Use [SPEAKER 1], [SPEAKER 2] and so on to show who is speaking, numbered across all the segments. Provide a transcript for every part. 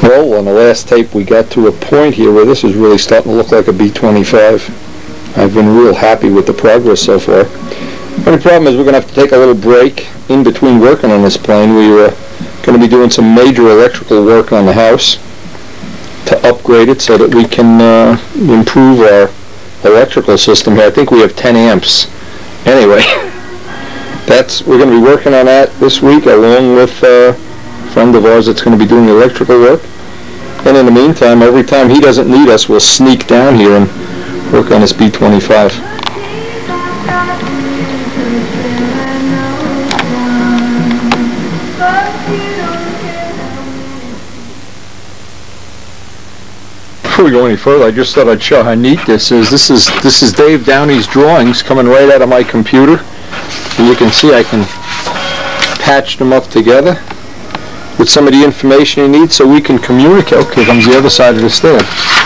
[SPEAKER 1] Well, on the last tape we got to a point here where this is really starting to look like a B-25. I've been real happy with the progress so far. The only problem is we're going to have to take a little break in between working on this plane. We're going to be doing some major electrical work on the house to upgrade it so that we can improve our electrical system here. I think we have 10 amps. Anyway, we're going to be working on that this week along with a friend of ours that's going to be doing the electrical work. And in the meantime, every time he doesn't need us, we'll sneak down here and work on this B-25. Before we go any further, I just thought I'd show how neat this is. This is Dave Downey's drawings coming right out of my computer. And you can see I can patch them up together with some of the information you need so we can communicate. Okay, comes the other side of the stand.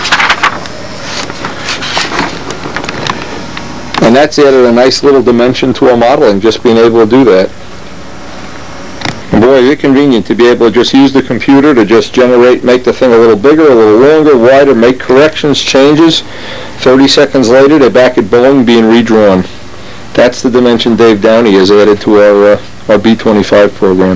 [SPEAKER 1] And that's added a nice little dimension to our modeling, just being able to do that. And boy, is it convenient to be able to just use the computer to just make the thing a little bigger, a little longer, wider, make corrections, changes. 30 seconds later, they're back at Boeing being redrawn. That's the dimension Dave Downey has added to our B-25 program.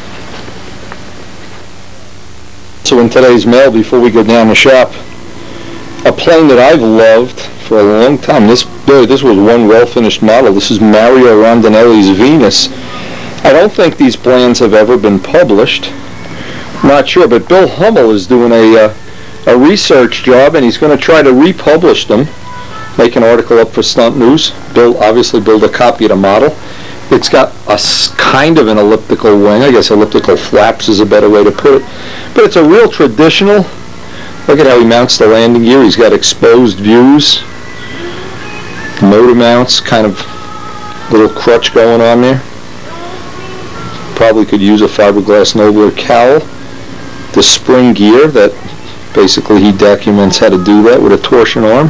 [SPEAKER 1] So in today's mail, before we go down the shop, a plane that I've loved for a long time. This was one well-finished model. This is Mario Rondinelli's Venus. I don't think these plans have ever been published. I'm not sure, but Bill Hummel is doing a research job, and he's going to try to republish them, make an article up for Stunt News. Bill obviously built a copy of the model. It's got a kind of an elliptical wing. I guess elliptical flaps is a better way to put it. But it's a real traditional. Look at how he mounts the landing gear. He's got exposed views. Motor mounts, kind of little crutch going on there. Probably could use a fiberglass Nobler cowl. The spring gear, that basically he documents how to do that with a torsion arm.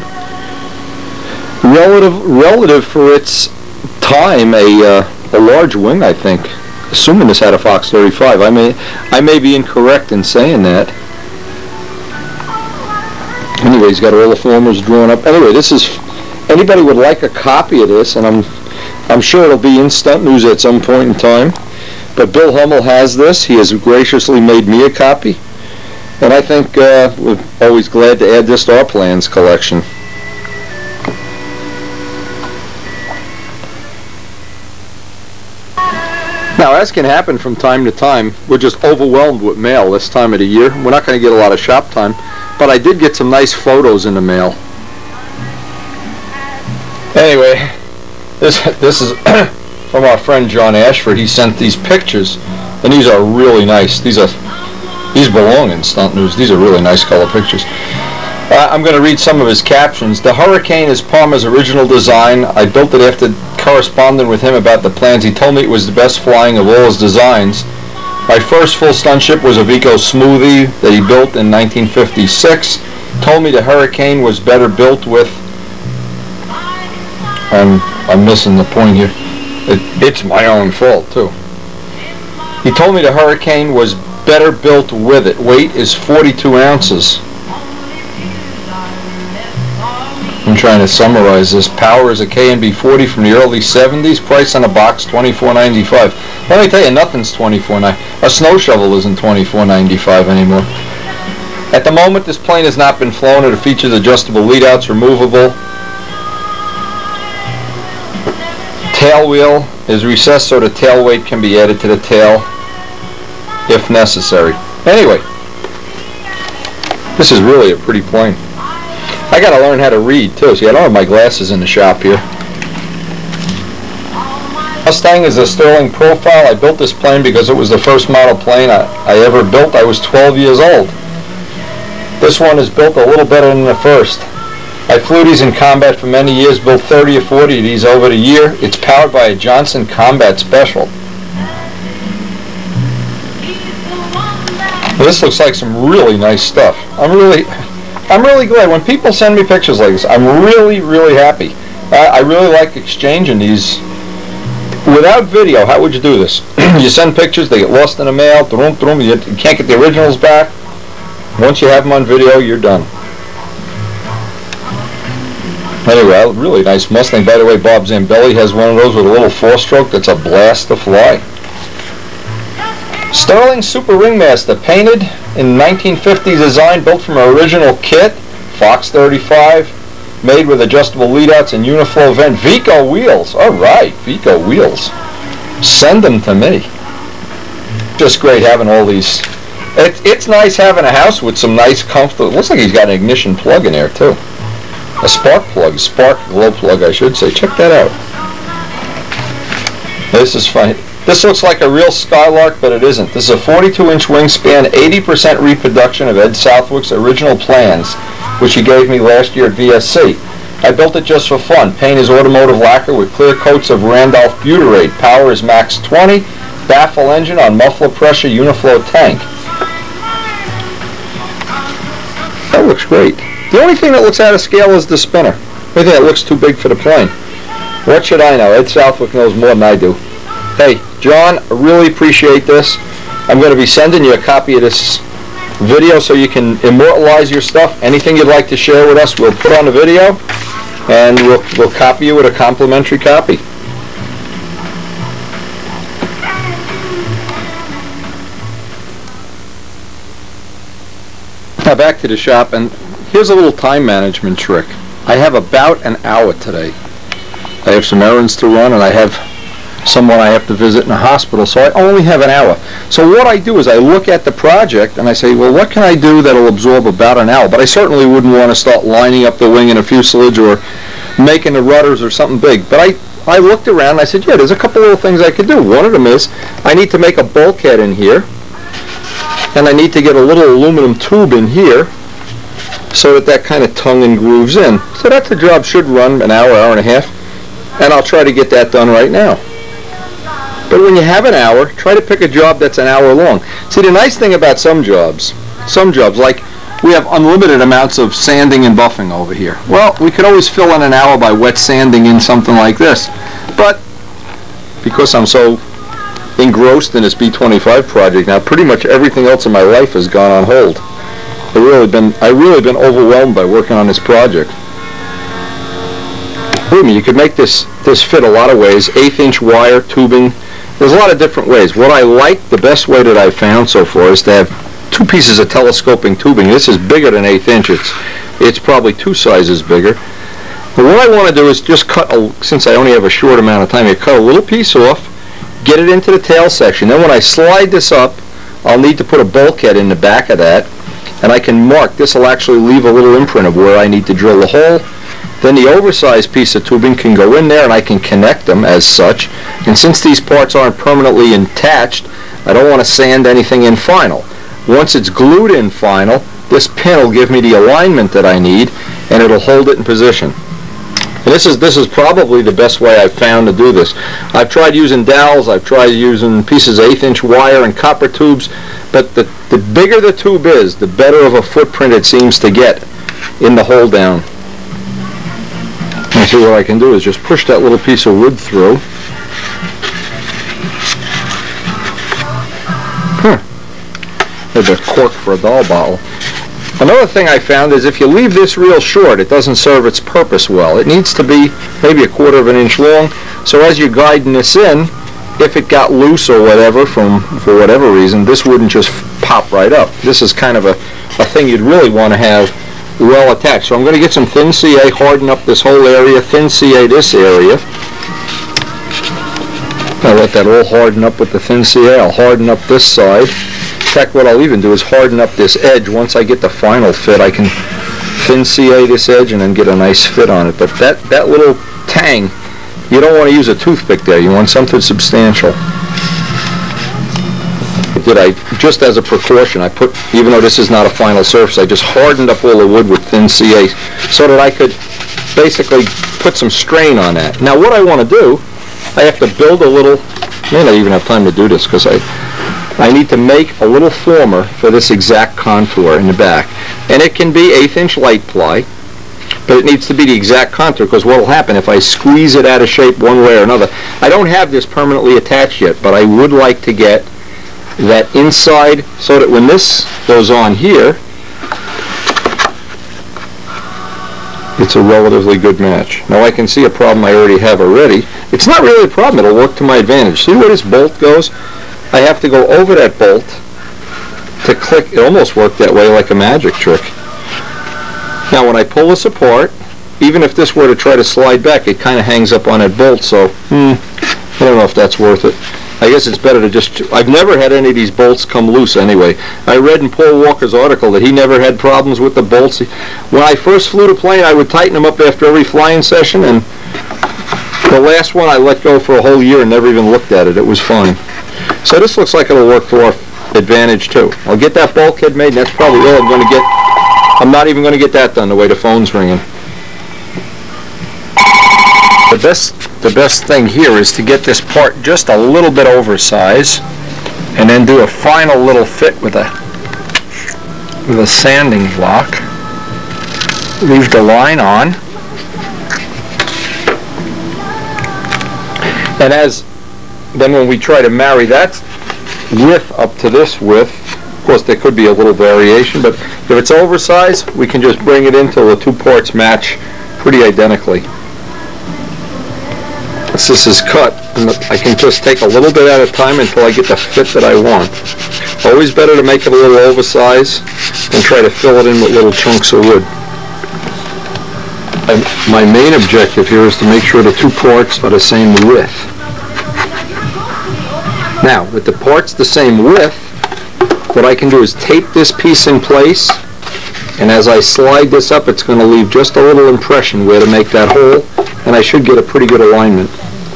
[SPEAKER 1] Relative for its time, a large wing, I think. Assuming this had a Fox 35. I may be incorrect in saying that. Anyway, he's got all the formers drawn up. Anyway, this is, anybody would like a copy of this, and I'm sure it'll be in Stunt News at some point in time. But Bill Hummel has this. He has graciously made me a copy. And I think we're always glad to add this to our plans collection. Now, as can happen from time to time, we're just overwhelmed with mail this time of the year. We're not going to get a lot of shop time, but I did get some nice photos in the mail. Anyway, this is from our friend John Ashford. He sent these pictures, and these are really nice. These belong in Stunt News. These are really nice color pictures. I'm going to read some of his captions. The Hurricane is Palmer's original design. I built it after corresponding with him about the plans. He told me it was the best flying of all his designs. My first full stunt ship was a Vico Smoothie that he built in 1956. Told me the Hurricane was better built with... I'm missing the point here. It's my own fault, too. He told me the Hurricane was better built with it. Weight is 42 ounces. I'm trying to summarize this. Power is a KNB 40 from the early 70s. Price on a box $24.95. Let me tell you, nothing's $24.95. A snow shovel isn't $24.95 anymore. At the moment, this plane has not been flown. It features adjustable lead-outs, removable. Tail wheel is recessed so the tail weight can be added to the tail if necessary. Anyway, this is really a pretty plane. I gotta learn how to read too. See, I don't have my glasses in the shop here. Mustang is a Sterling profile. I built this plane because it was the first model plane I ever built. I was 12 years old. This one is built a little better than the first. I flew these in combat for many years, built 30 or 40 of these over the year. It's powered by a Johnson Combat Special. Well, this looks like some really nice stuff. I'm really glad when people send me pictures like this. I'm really, really happy. I really like exchanging these. Without video, how would you do this? You send pictures, they get lost in the mail, you can't get the originals back. Once you have them on video, you're done. Anyway, a really nice Mustang. By the way, Bob Zambelli has one of those with a little 4-stroke that's a blast to fly. Sterling Super Ringmaster, painted in 1950s design, built from an original kit, Fox 35, made with adjustable lead-outs and Uniflow vent. Vico wheels. All right, Vico wheels. Send them to me. Just great having all these. It's nice having a house with some nice, comfortable. Looks like he's got an ignition plug in there too. A spark plug, spark glow plug, I should say. Check that out. This is fun. This looks like a real Skylark, but it isn't. This is a 42-inch wingspan, 80% reproduction of Ed Southwick's original plans, which he gave me last year at VSC. I built it just for fun. Paint is automotive lacquer with clear coats of Randolph butyrate. Power is max 20. Baffle engine on muffler pressure Uniflow tank. That looks great. The only thing that looks out of scale is the spinner. The only thing that looks too big for the plane. What should I know? Ed Southwick knows more than I do. Hey, John, I really appreciate this. I'm going to be sending you a copy of this video so you can immortalize your stuff. Anything you'd like to share with us, we'll put on the video, and we'll copy you with a complimentary copy. Now back to the shop, and here's a little time management trick. I have about an hour today. I have some errands to run, and I have someone I have to visit in a hospital, so I only have an hour. So what I do is I look at the project and I say, well, what can I do that'll absorb about an hour? But I certainly wouldn't want to start lining up the wing and a fuselage or making the rudders or something big. But I looked around and I said, yeah, there's a couple little things I could do. One of them is I need to make a bulkhead in here, and I need to get a little aluminum tube in here so that kind of tongue and grooves in. So that's the job should run an hour, hour and a half, and I'll try to get that done right now. But when you have an hour, try to pick a job that's an hour long. See, the nice thing about some jobs, like we have unlimited amounts of sanding and buffing over here. Well, we could always fill in an hour by wet sanding in something like this. But because I'm so engrossed in this B-25 project now, pretty much everything else in my life has gone on hold. I've really been overwhelmed by working on this project. Believe me, you could make this fit a lot of ways. 1/8-inch wire tubing. There's a lot of different ways. What I like, the best way that I've found so far, is to have 2 pieces of telescoping tubing. This is bigger than 1/8 inch. It's probably 2 sizes bigger. But what I want to do is just cut, since I only have a short amount of time, I cut a little piece off, get it into the tail section. Then when I slide this up, I'll need to put a bulkhead in the back of that, and I can mark. This will actually leave a little imprint of where I need to drill the hole. Then the oversized piece of tubing can go in there, and I can connect them as such. And since these parts aren't permanently attached, I don't want to sand anything in final. Once it's glued in final, this pin will give me the alignment that I need, and it'll hold it in position. And this is probably the best way I've found to do this. I've tried using dowels, I've tried using pieces of 1/8-inch wire and copper tubes, but the bigger the tube is, the better of a footprint it seems to get in the hole down. And see, what I can do is just push that little piece of wood through. There's a cork for a doll bottle. Another thing I found is if you leave this real short, it doesn't serve its purpose well. It needs to be maybe 1/4 of an inch long, so as you're guiding this in, if it got loose or whatever for whatever reason, this wouldn't just pop right up. This is kind of a thing you'd really want to have well attached. So I'm going to get some thin CA, harden up this whole area, thin CA this area. I'll let that all harden up with the thin CA. I'll harden up this side. In fact, what I'll even do is harden up this edge. Once I get the final fit, I can thin CA this edge and then get a nice fit on it. But that little tang, you don't want to use a toothpick there. You want something substantial. Just as a precaution, I put, even though this is not a final surface, I just hardened up all the wood with thin CA so that I could basically put some strain on that. Now what I want to do, I have to build a little, I may not even have time to do this because I need to make a little former for this exact contour in the back. And it can be 1/8-inch light ply, but it needs to be the exact contour, because what will happen if I squeeze it out of shape one way or another, I don't have this permanently attached yet, but I would like to get that inside so that when this goes on here, it's a relatively good match. Now I can see a problem I already have already. It's not really a problem, it'll work to my advantage. See where this bolt goes? I have to go over that bolt to click. It almost worked that way like a magic trick. Now when I pull this apart, even if this were to try to slide back, it kind of hangs up on that bolt, so I don't know if that's worth it. I guess it's better to just, I've never had any of these bolts come loose anyway. I read in Paul Walker's article that he never had problems with the bolts. When I first flew the plane, I would tighten them up after every flying session, and the last one I let go for a whole year and never even looked at it. It was fine. So this looks like it'll work to our advantage too. I'll get that bulkhead made, and that's probably all I'm going to get. I'm not even going to get that done the way the phone's ringing. The best thing here is to get this part just a little bit oversized and then do a final little fit with a sanding block. Leave the line on. And then when we try to marry that width up to this width, of course there could be a little variation, but if it's oversized, we can just bring it in till the two parts match pretty identically. Once this is cut, I can just take a little bit at a time until I get the fit that I want. Always better to make it a little oversized than try to fill it in with little chunks of wood. My main objective here is to make sure the two parts are the same width. Now, with the parts the same width, what I can do is tape this piece in place, and as I slide this up, it's going to leave just a little impression where to make that hole, and I should get a pretty good alignment.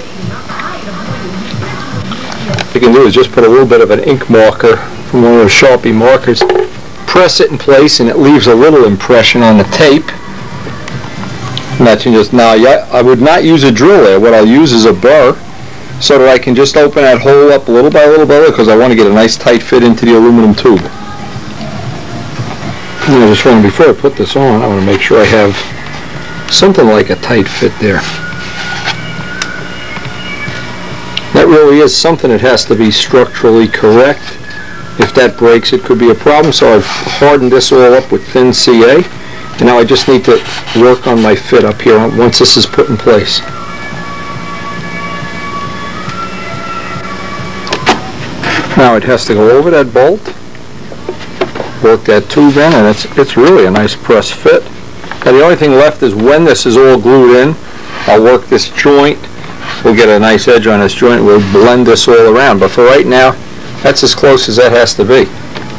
[SPEAKER 1] What you can do is just put a little bit of an ink marker from one of those Sharpie markers, press it in place, and it leaves a little impression on the tape. And that can just, now I would not use a drill there. What I'll use is a burr, so that I can just open that hole up little by little because I want to get a nice tight fit into the aluminum tube. And I just want to, before I put this on, I want to make sure I have something like a tight fit there. That really is something that has to be structurally correct. If that breaks, it could be a problem. So I've hardened this all up with thin CA, and now I just need to work on my fit up here once this is put in place. Now it has to go over that bolt, work that tube in, and it's really a nice press fit. Now the only thing left is when this is all glued in, I'll work this joint. We'll get a nice edge on this joint. We'll blend this all around. But for right now, that's as close as that has to be.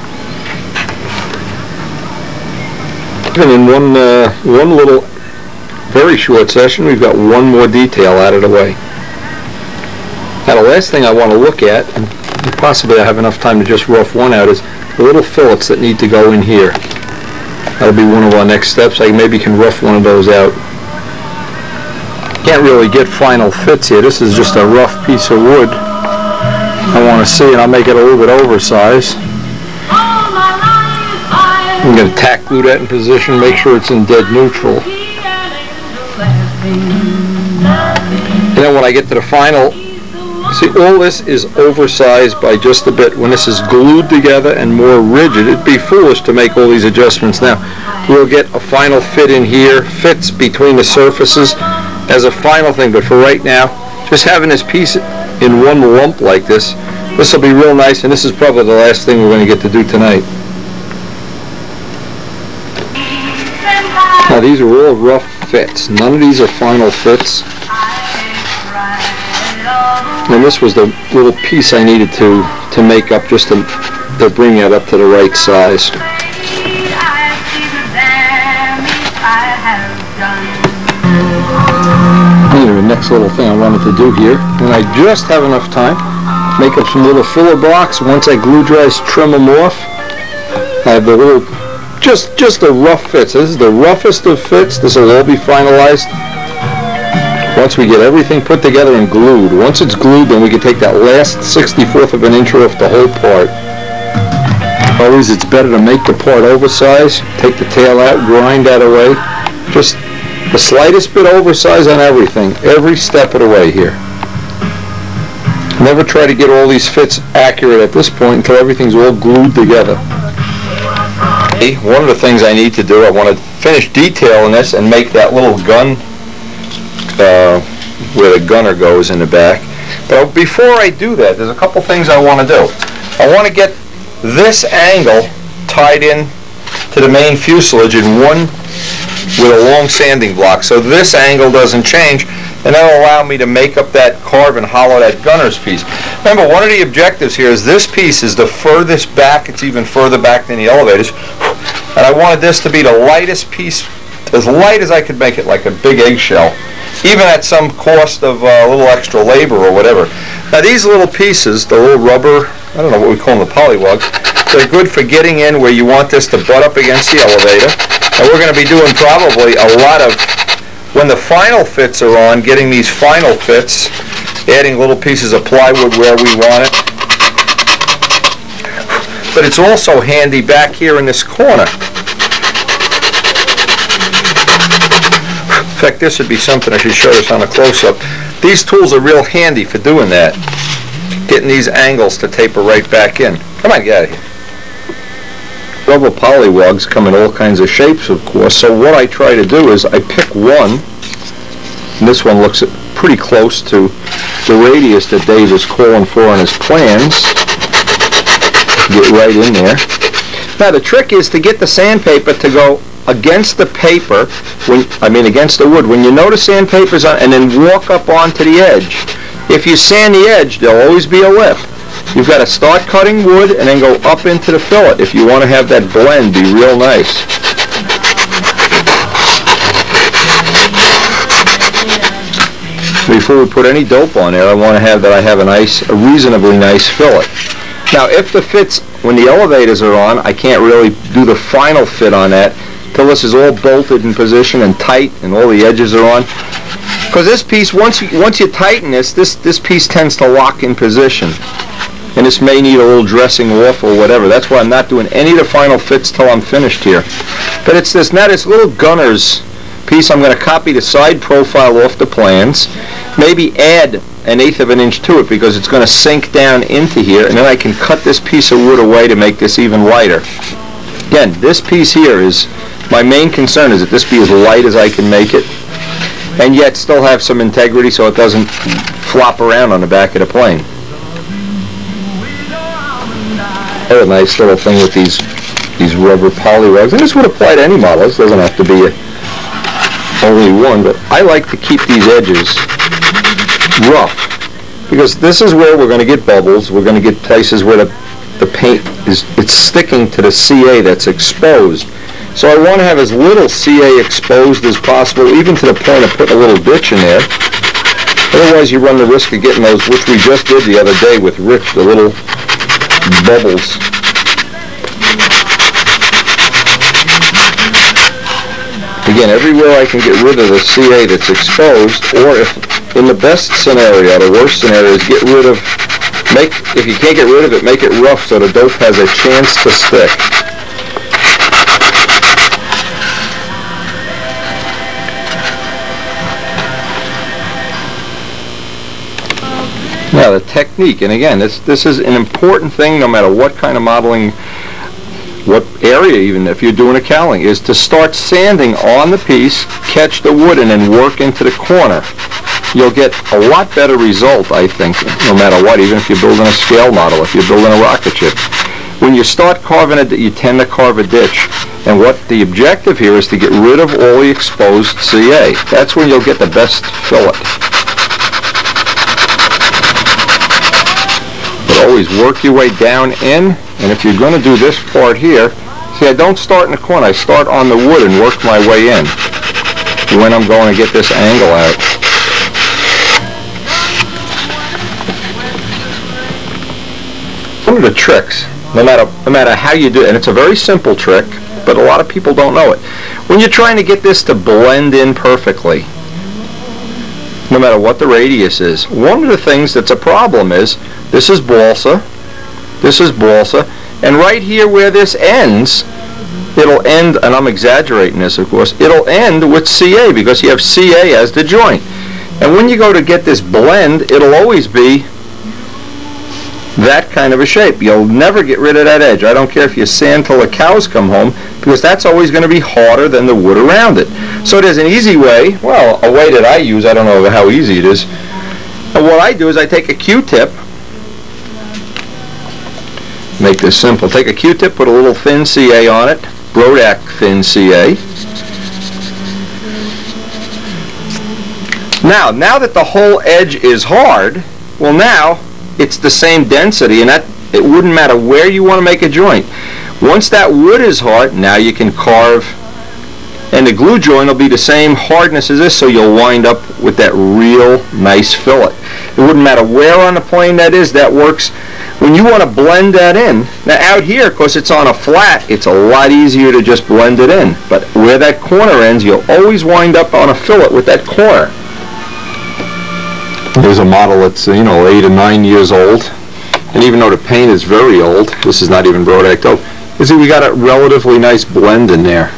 [SPEAKER 1] Even in one little, very short session, we've got one more detail out of the way. Now the last thing I want to look at, and possibly I have enough time to just rough one out, is the little fillets that need to go in here. That'll be one of our next steps. I maybe can rough one of those out. Can't really get final fits here. This is just a rough piece of wood I want to see, and I'll make it a little bit oversized. I'm going to tack glue that in position, make sure it's in dead neutral. And then when I get to the final, see, all this is oversized by just a bit. When this is glued together and more rigid, it'd be foolish to make all these adjustments now. We'll get a final fit in here, fits between the surfaces as a final thing, but for right now, just having this piece in one lump like this will be real nice, and this is probably the last thing we're going to get to do tonight. Now these are all rough fits. None of these are final fits. And this was the little piece I needed to make up just to bring it up to the right size. Anyway, the next little thing I wanted to do here, and I just have enough time, make up some little filler blocks. Once I glue dries, trim them off. I have the little, just the rough fits. This is the roughest of fits. This will all be finalized once we get everything put together and glued. Once it's glued, then we can take that last 64th of an inch off the whole part. Always it's better to make the part oversized, take the tail out, grind that away. Just the slightest bit oversized on everything, every step of the way here. Never try to get all these fits accurate at this point until everything's all glued together. One of the things I need to do, I want to finish detailing this and make that little gun where the gunner goes in the back. But before I do that, there's a couple things I want to do. I want to get this angle tied in to the main fuselage in one with a long sanding block, so this angle doesn't change, and that'll allow me to make up that carve and hollow that gunner's piece. Remember, one of the objectives here is this piece is the furthest back. It's even further back than the elevators, and I wanted this to be the lightest piece, as light as I could make it, like a big eggshell, even at some cost of a little extra labor or whatever. Now these little pieces, the little rubber, I don't know what we call them, the pollywogs, they're good for getting in where you want this to butt up against the elevator. And we're going to be doing probably a lot of, when the final fits are on, getting these final fits, adding little pieces of plywood where we want it. But it's also handy back here in this corner. In fact, this would be something I should show us on a close-up. These tools are real handy for doing that. Getting these angles to taper right back in. Come on, get out of here. Rubber pollywogs come in all kinds of shapes, of course, so what I try to do is I pick one, and this one looks pretty close to the radius that Dave is calling for on his plans. Get right in there. Now the trick is to get the sandpaper to go against the paper, against the wood. When you know the sandpaper's on, and then walk up onto the edge. If you sand the edge, there'll always be a lip. You've got to start cutting wood and then go up into the fillet if you want to have that blend be real nice. Before we put any dope on there, I want to have a reasonably nice fillet. Now, if the fits, when the elevators are on, I can't really do the final fit on that till this is all bolted in position and tight and all the edges are on. Because this piece, once you tighten this piece tends to lock in position. And this may need a little dressing off or whatever. That's why I'm not doing any of the final fits till I'm finished here. But it's this little gunner's piece. I'm going to copy the side profile off the plans. Maybe add 1/8 of an inch to it because it's going to sink down into here. And then I can cut this piece of wood away to make this even lighter. Again, this piece here is, my main concern is that this be as light as I can make it. And yet still have some integrity so it doesn't flop around on the back of the plane. A nice little thing with these rubber pollywogs, and this would apply to any model. This doesn't have to be only one, but I like to keep these edges rough because this is where we're going to get bubbles. We're going to get places where the paint it's sticking to the CA that's exposed. So I want to have as little CA exposed as possible, even to the point of putting a little ditch in there. Otherwise, you run the risk of getting those, which we just did the other day with Rich, the little bubbles. Again, everywhere I can get rid of the CA that's exposed, or if in the best scenario, the worst scenario is get rid of, if you can't get rid of it, make it rough so the dope has a chance to stick. Now the technique, and again, this is an important thing no matter what kind of modeling, what area even, if you're doing a cowling, is to start sanding on the piece, catch the wood, and then work into the corner. You'll get a lot better result, I think, no matter what, even if you're building a scale model, if you're building a rocket ship. When you start carving it, you tend to carve a ditch. And what the objective here is to get rid of all the exposed CA. That's when you'll get the best fillet. Always work your way down in, and if you're going to do this part here, see, I don't start in the corner, I start on the wood and work my way in when I'm going to get this angle out. One of the tricks, no matter how you do it, and it's a very simple trick, but a lot of people don't know it. When you're trying to get this to blend in perfectly, no matter what the radius is, one of the things that's a problem is, this is balsa, and right here where this ends, it'll end, and I'm exaggerating this of course, it'll end with CA because you have CA as the joint. And when you go to get this blend, it'll always be that kind of a shape. You'll never get rid of that edge. I don't care if you sand till the cows come home, because that's always going to be harder than the wood around it. So there's an easy way, well, a way that I use, I don't know how easy it is. And what I do is I take a Q-tip, make this simple, take a Q-tip, put a little thin CA on it, Brodak thin CA. Now that the whole edge is hard, well, now it's the same density, and that it wouldn't matter where you want to make a joint. Once that wood is hard, now you can carve, and the glue joint will be the same hardness as this, so you'll wind up with that real nice fillet. It wouldn't matter where on the plane that is, that works. When you want to blend that in, now out here, because it's on a flat, it's a lot easier to just blend it in. But where that corner ends, you'll always wind up on a fillet with that corner. Here's a model that's, 8 or 9 years old, and even though the paint is very old, this is not even Brodak dope. You see, we got a relatively nice blend in there.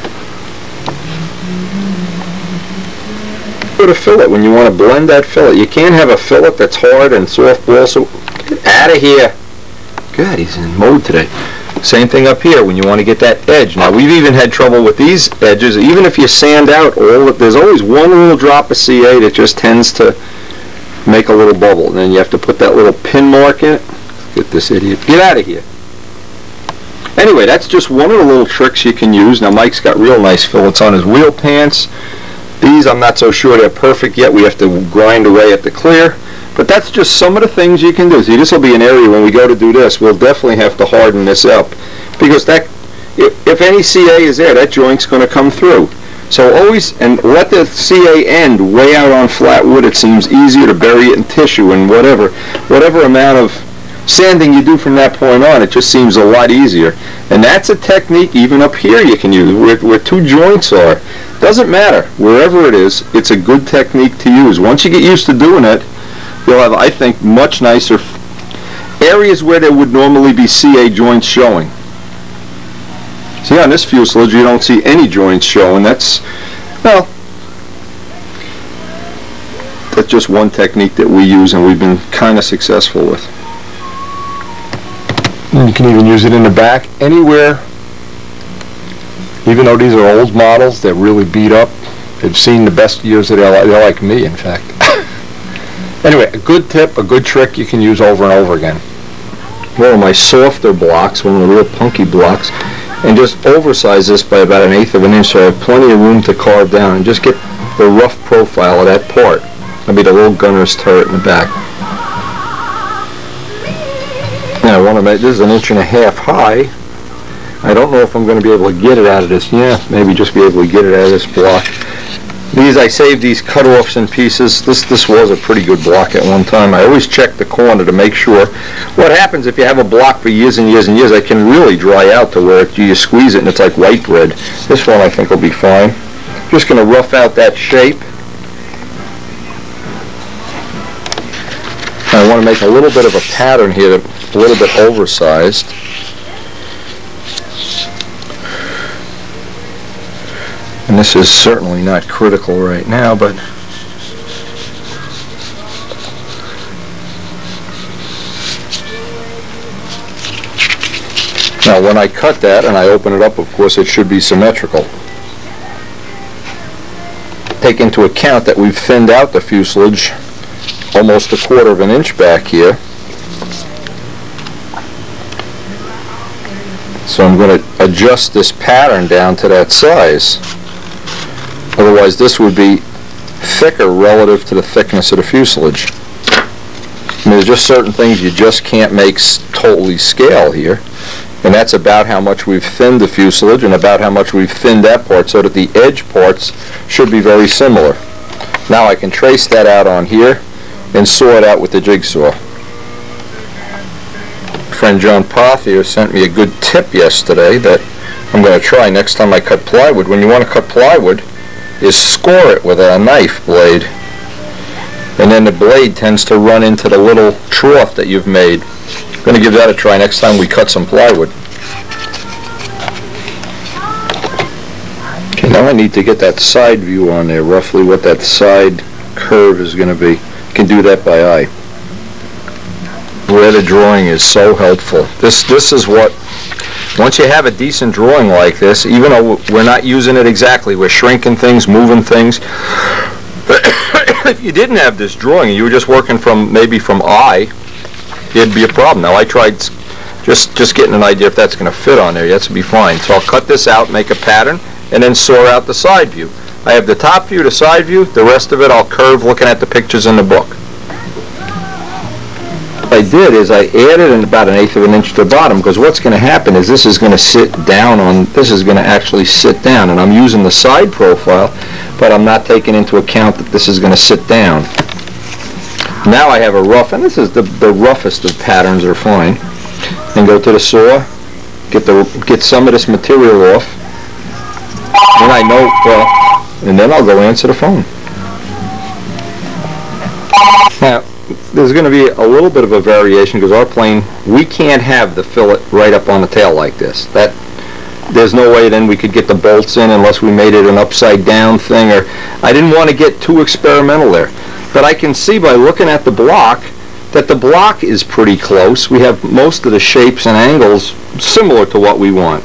[SPEAKER 1] Put a fillet when you want to blend that fillet. You can't have a fillet that's hard and soft also. Get out of here. God, he's in mode today. Same thing up here when you want to get that edge. Now, we've even had trouble with these edges. Even if you sand out all of, there's always one little drop of CA that just tends to make a little bubble, and then you have to put that little pin mark in it. Get this idiot. Get out of here. Anyway, that's just one of the little tricks you can use. Now, Mike's got real nice fillets on his wheel pants. These, I'm not so sure they're perfect yet. We have to grind away at the clear. But that's just some of the things you can do. See, this will be an area when we go to do this, we'll definitely have to harden this up. Because that, if any CA is there, that joint's going to come through. So always, and let the CA end way out on flat wood. It seems easier to bury it in tissue and whatever amount of sanding you do from that point on, it just seems a lot easier. And that's a technique even up here you can use, where two joints are. Doesn't matter, wherever it is, it's a good technique to use. Once you get used to doing it, you'll have, I think, much nicer areas where there would normally be CA joints showing. See, on this fuselage, you don't see any joints showing. That's just one technique that we use and we've been kind of successful with. And you can even use it in the back, anywhere. Even though these are old models, they're really beat up. They've seen the best years of their life. They're like me, in fact. Anyway, a good tip, a good trick you can use over and over again. One of my softer blocks, one of the real punky blocks, and just oversize this by about 1/8 of an inch so I have plenty of room to carve down and just get the rough profile of that part. That'll be the little gunner's turret in the back. Now I want to make this 1.5 inches high. I don't know if I'm going to be able to get it out of this. Yeah, maybe just be able to get it out of this block. These, I saved these cut-offs in pieces. This was a pretty good block at one time. I always check the corner to make sure. What happens if you have a block for years and years and years, it can really dry out to where you squeeze it and it's like white bread. This one I think will be fine. Just going to rough out that shape. I want to make a little bit of a pattern here, a little bit oversized. And this is certainly not critical right now, but now when I cut that and I open it up, of course it should be symmetrical. Take into account that we've thinned out the fuselage almost 1/4 of an inch back here. So I'm going to adjust this pattern down to that size. Otherwise this would be thicker relative to the thickness of the fuselage. And there's just certain things you just can't make totally scale here. And that's about how much we've thinned the fuselage and about how much we've thinned that part, so that the edge parts should be very similar. Now I can trace that out on here and saw it out with the jigsaw. Friend John Pothier sent me a good tip yesterday that I'm going to try next time I cut plywood. When you want to cut plywood, is score it with a knife blade, and then the blade tends to run into the little trough that you've made. I'm going to give that a try next time we cut some plywood. Okay, now I need to get that side view on there, roughly what that side curve is going to be. You can do that by eye. where the drawing is so helpful. This is what, once you have a decent drawing like this, even though we're not using it exactly, we're shrinking things, moving things. If you didn't have this drawing and you were just working from maybe from eye, it'd be a problem. Now I tried just getting an idea if that's going to fit on there. That would be fine. So I'll cut this out, make a pattern, and then saw out the side view. I have the top view, the side view. The rest of it I'll curve looking at the pictures in the book. What I did is I added in about 1/8 of an inch to the bottom, because what's going to happen is this is going to sit down on, this is going to actually sit down, and I'm using the side profile, but I'm not taking into account that this is going to sit down. Now I have a rough, and this is the roughest of patterns are fine, and go to the saw, get some of this material off, and I know, well, and then I'll go answer the phone. Now, there's going to be a little bit of a variation because our plane, we can't have the fillet right up on the tail like this. There's no way then we could get the bolts in unless we made it an upside down thing, or I didn't want to get too experimental there. But I can see by looking at the block that the block is pretty close. We have most of the shapes and angles similar to what we want.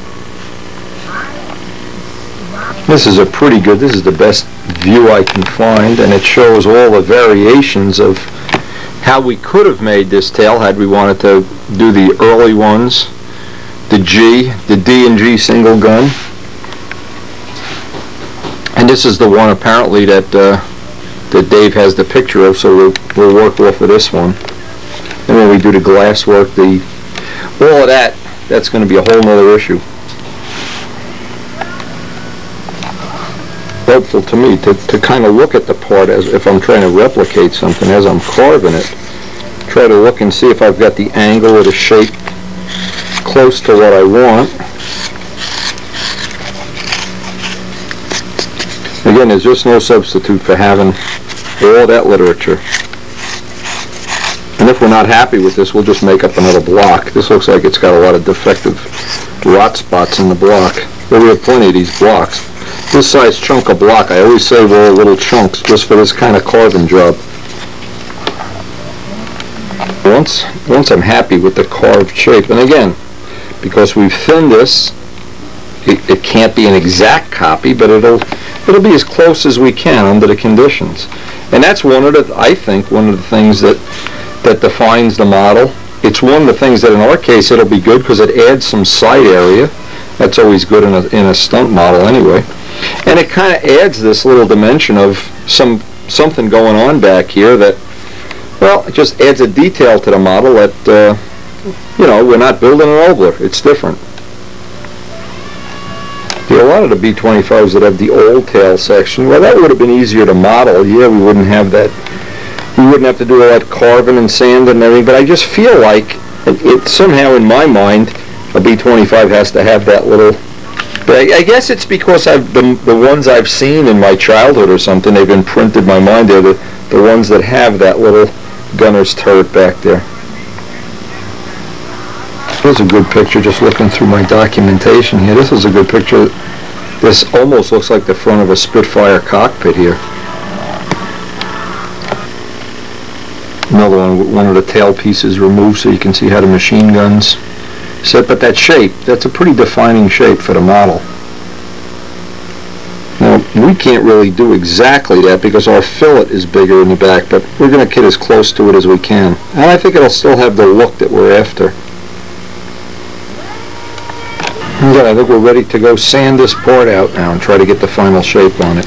[SPEAKER 1] This is a pretty good, this is the best view I can find, and it shows all the variations of how we could have made this tail had we wanted to do the early ones, the D and G single gun. And this is the one apparently that that Dave has the picture of, so we'll work off of this one. And when we do the glass work, all of that's going to be a whole nother issue. Helpful to me to kind of look at the part as if I'm trying to replicate something as I'm carving it. Try to look and see if I've got the angle or the shape close to what I want. Again, there's just no substitute for having all that literature. And if we're not happy with this, we'll just make up another block. This looks like it's got a lot of defective rot spots in the block. But we have plenty of these blocks. This size chunk of block, I always save all little chunks just for this kind of carving job. Once I'm happy with the carved shape, and again, because we've thinned this, it can't be an exact copy, but it'll be as close as we can under the conditions. And that's I think one of the things that defines the model. It's one of the things that in our case it'll be good because it adds some side area. That's always good in a stunt model anyway. And it kind of adds this little dimension of something going on back here that, well, it just adds a detail to the model that, we're not building an Obler. It's different. There are a lot of the B-25s that have the old tail section. Well, that would have been easier to model. Yeah, we wouldn't have that. We wouldn't have to do all that carving and sanding and everything. But I just feel like it somehow in my mind, a B-25 has to have that little. But I guess it's because the ones I've seen in my childhood or something, they've imprinted my mind. They're the ones that have that little gunner's turret back there. Here's a good picture, just looking through my documentation here. This is a good picture. This almost looks like the front of a Spitfire cockpit here. Another one of the tail pieces removed so you can see how the machine guns set. But that shape, that's a pretty defining shape for the model. Now, we can't really do exactly that because our fillet is bigger in the back, but we're going to get as close to it as we can. And I think it'll still have the look that we're after. I think we're ready to go sand this part out now and try to get the final shape on it.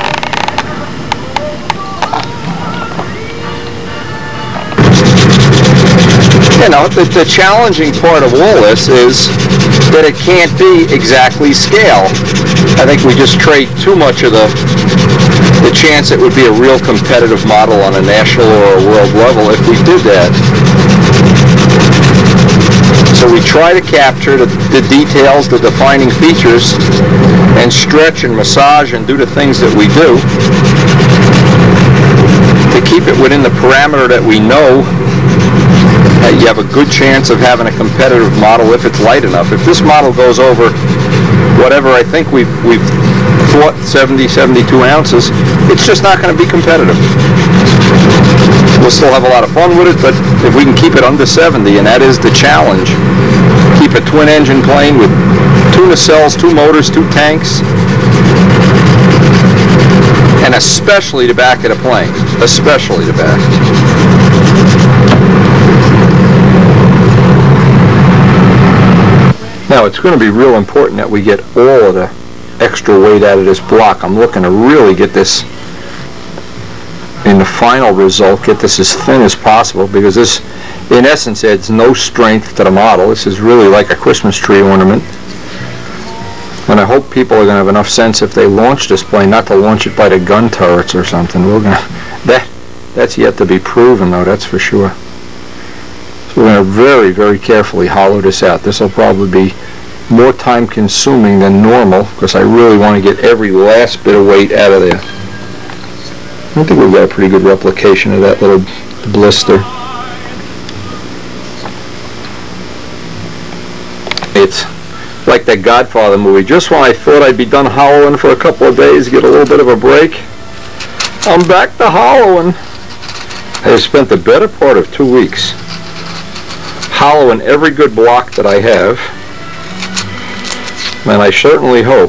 [SPEAKER 1] The challenging part of all this is that it can't be exactly scale. I think we just trade too much of the chance it would be a real competitive model on a national or a world level if we did that. So we try to capture the details, the defining features, and stretch and massage and do the things that we do to keep it within the parameter that we know that you have a good chance of having a competitive model if it's light enough. If this model goes over whatever I think we've thought, 70, 72 ounces, it's just not going to be competitive. We'll still have a lot of fun with it, but if we can keep it under 70, and that is the challenge, keep a twin-engine plane with 2 nacelles, 2 motors, 2 tanks, and especially the back of the plane, especially the back. Now it's going to be real important that we get all of the extra weight out of this block. I'm looking to really get this, in the final result, get this as thin as possible, because this, in essence, adds no strength to the model. This is really like a Christmas tree ornament. And I hope people are going to have enough sense if they launch this plane not to launch it by the gun turrets or something. That's yet to be proven, though, that's for sure. So we're going to very, very carefully hollow this out. This will probably be more time consuming than normal, because I really want to get every last bit of weight out of there. I think we've got a pretty good replication of that little blister. It's like that Godfather movie. Just when I thought I'd be done hollowing for a couple of days, get a little bit of a break, I'm back to hollowing. I have spent the better part of 2 weeks hollowing every good block that I have, and I certainly hope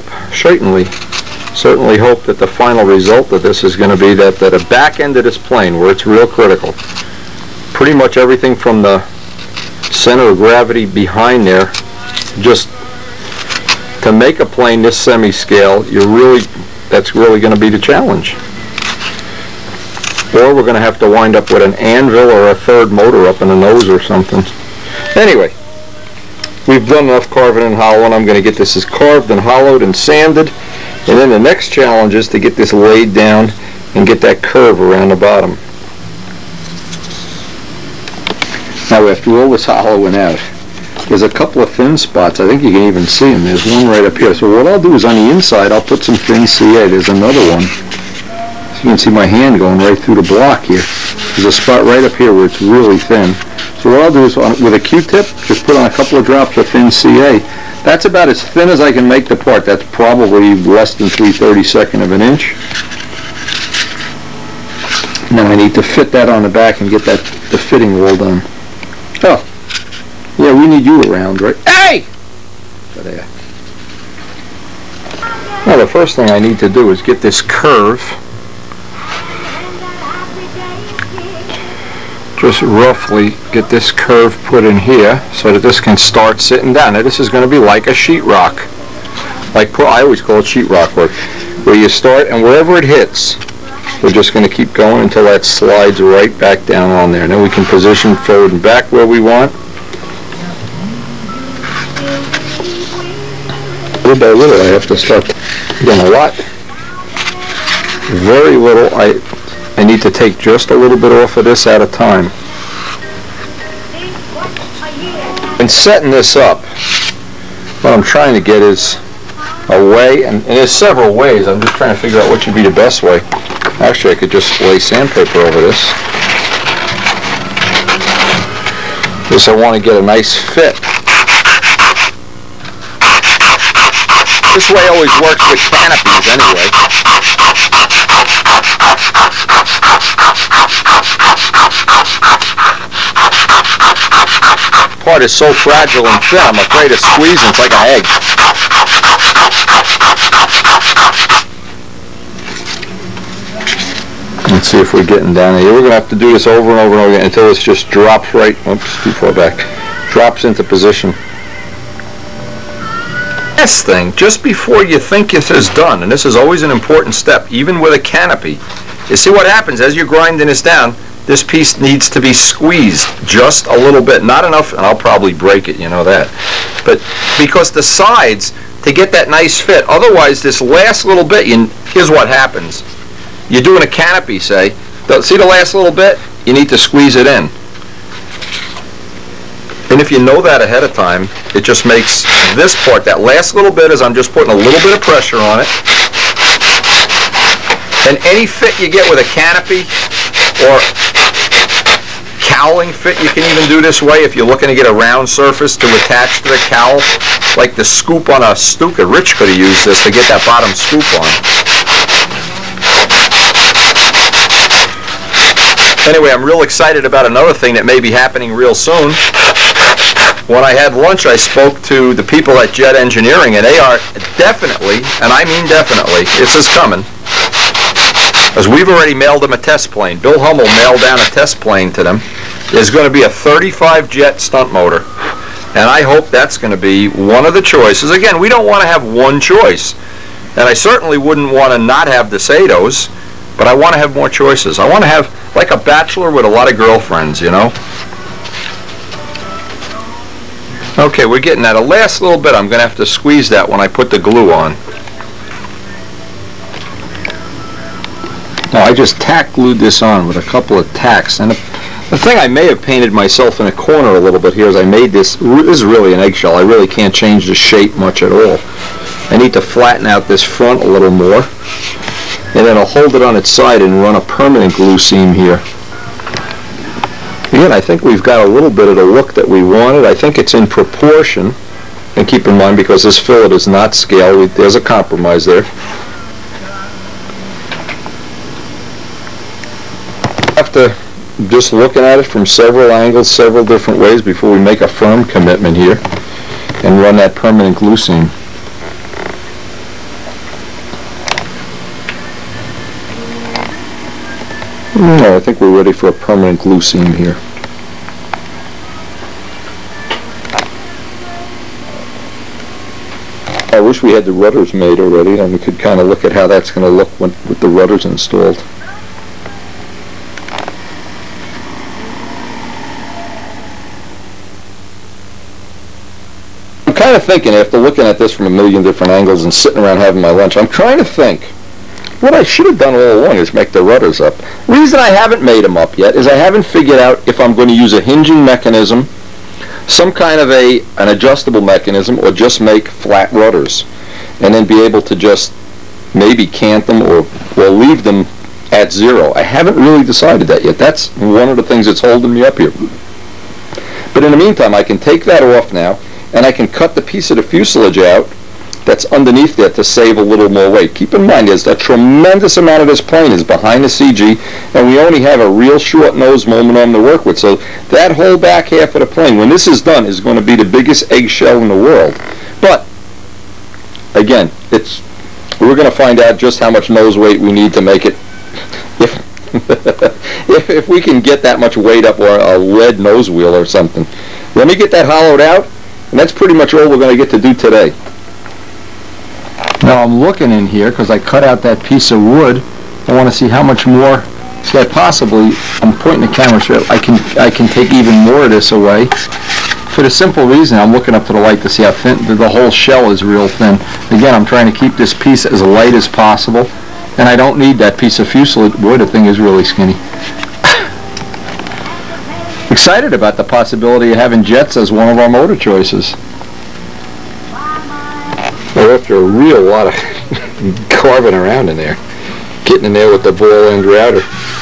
[SPEAKER 1] that the final result of this is going to be that the back end of this plane, where it's real critical, pretty much everything from the center of gravity behind there, just to make a plane this semi-scale, that's really going to be the challenge. Or we're going to have to wind up with an anvil or a third motor up in the nose or something. Anyway, we've done enough carving and hollowing. I'm going to get this as carved and hollowed and sanded, and then the next challenge is to get this laid down and get that curve around the bottom. Now, after all this hollowing out, there's a couple of thin spots. I think you can even see them. There's one right up here. So what I'll do is on the inside, I'll put some thin CA. There's another one. So you can see my hand going right through the block here. There's a spot right up here where it's really thin. So what I'll do is, with a Q-tip, just put on a couple of drops of thin CA. That's about as thin as I can make the part. That's probably less than 3/32 of an inch. Now I need to fit that on the back and get the fitting roll done. Oh. Yeah, we need you around, right? Hey! There. Now the first thing I need to do is get this curve, just roughly get this curve put in here so that this can start sitting down. Now this is going to be like a sheetrock. I always call it sheetrock work, where you start and wherever it hits, we're just going to keep going until that slides right back down on there. And then we can position forward and back where we want. Little by little, I have to start getting a lot. Very little. I need to take just a little bit off of this at a time. And setting this up, what I'm trying to get is a way, and there's several ways. I'm just trying to figure out what should be the best way. Actually, I could just lay sandpaper over this. This, I want to get a nice fit. This way always works with canopies anyway. Part is so fragile and thin, I'm afraid of squeezing. It's like an egg. Let's see if we're getting down here. We're going to have to do this over and over and over again until this just drops right, oops, too far back, drops into position. This thing, just before you think this is done, and this is always an important step, even with a canopy, you see what happens as you're grinding this down, this piece needs to be squeezed just a little bit, not enough, and I'll probably break it, you know that, but because the sides, to get that nice fit, otherwise this last little bit, here's what happens. You're doing a canopy, say, see the last little bit? You need to squeeze it in. And if you know that ahead of time, it just makes this part, that last little bit, is I'm just putting a little bit of pressure on it. And any fit you get with a canopy or cowling fit, you can even do this way if you're looking to get a round surface to attach to the cowl, like the scoop on a Stuka. Rich could have used this to get that bottom scoop on.
[SPEAKER 2] Anyway, I'm real excited about another thing that may be happening real soon. When I had lunch, I spoke to the people at Jet Engineering, and they are definitely, and I mean definitely, this is coming, as we've already mailed them a test plane. Bill Hummel mailed down a test plane to them. There's going to be a 35 jet stunt motor, and I hope that's going to be one of the choices. Again, we don't want to have one choice, and I certainly wouldn't want to not have the Satos, but I want to have more choices. I want to have like a bachelor with a lot of girlfriends, you know. Okay, we're getting that. A last little bit, I'm going to have to squeeze that when I put the glue on. Now, I just tack glued this on with a couple of tacks, and the thing I may have painted myself in a corner a little bit here is I made this is really an eggshell. I really can't change the shape much at all. I need to flatten out this front a little more, and then I'll hold it on its side and run a permanent glue seam here. Again, I think we've got a little bit of the look that we wanted. I think it's in proportion. And keep in mind, because this fillet is not scale, there's a compromise there. Have to just looking at it from several angles, several different ways before we make a firm commitment here and run that permanent glue seam. No, I think we're ready for a permanent glue seam here. I wish we had the rudders made already, and we could kind of look at how that's going to look with the rudders installed. I'm kind of thinking, after looking at this from a million different angles and sitting around having my lunch, I'm trying to think, what I should have done all along is make the rudders up. The reason I haven't made them up yet is I haven't figured out if I'm going to use a hinging mechanism, some kind of an adjustable mechanism, or just make flat rudders and then be able to just maybe cant them or leave them at zero. I haven't really decided that yet. That's one of the things that's holding me up here. But in the meantime, I can take that off now, and I can cut the piece of the fuselage out that's underneath there to save a little more weight. Keep in mind, there's a tremendous amount of this plane is behind the CG, and we only have a real short nose moment on to work with. So that whole back half of the plane, when this is done, is going to be the biggest eggshell in the world. But again, we're going to find out just how much nose weight we need to make it. If we can get that much weight up, or a lead nose wheel or something. Let me get that hollowed out, and that's pretty much all we're going to get to do today. Now I'm looking in here because I cut out that piece of wood. I want to see how much more that possibly. I'm pointing the camera so I can take even more of this away. For the simple reason, I'm looking up to the light to see how thin the whole shell is. Real thin. Again, I'm trying to keep this piece as light as possible, and I don't need that piece of fuselage wood. The thing is really skinny. Excited about the possibility of having jets as one of our motor choices. We're after a real lot of carving around in there, getting in there with the ball end router.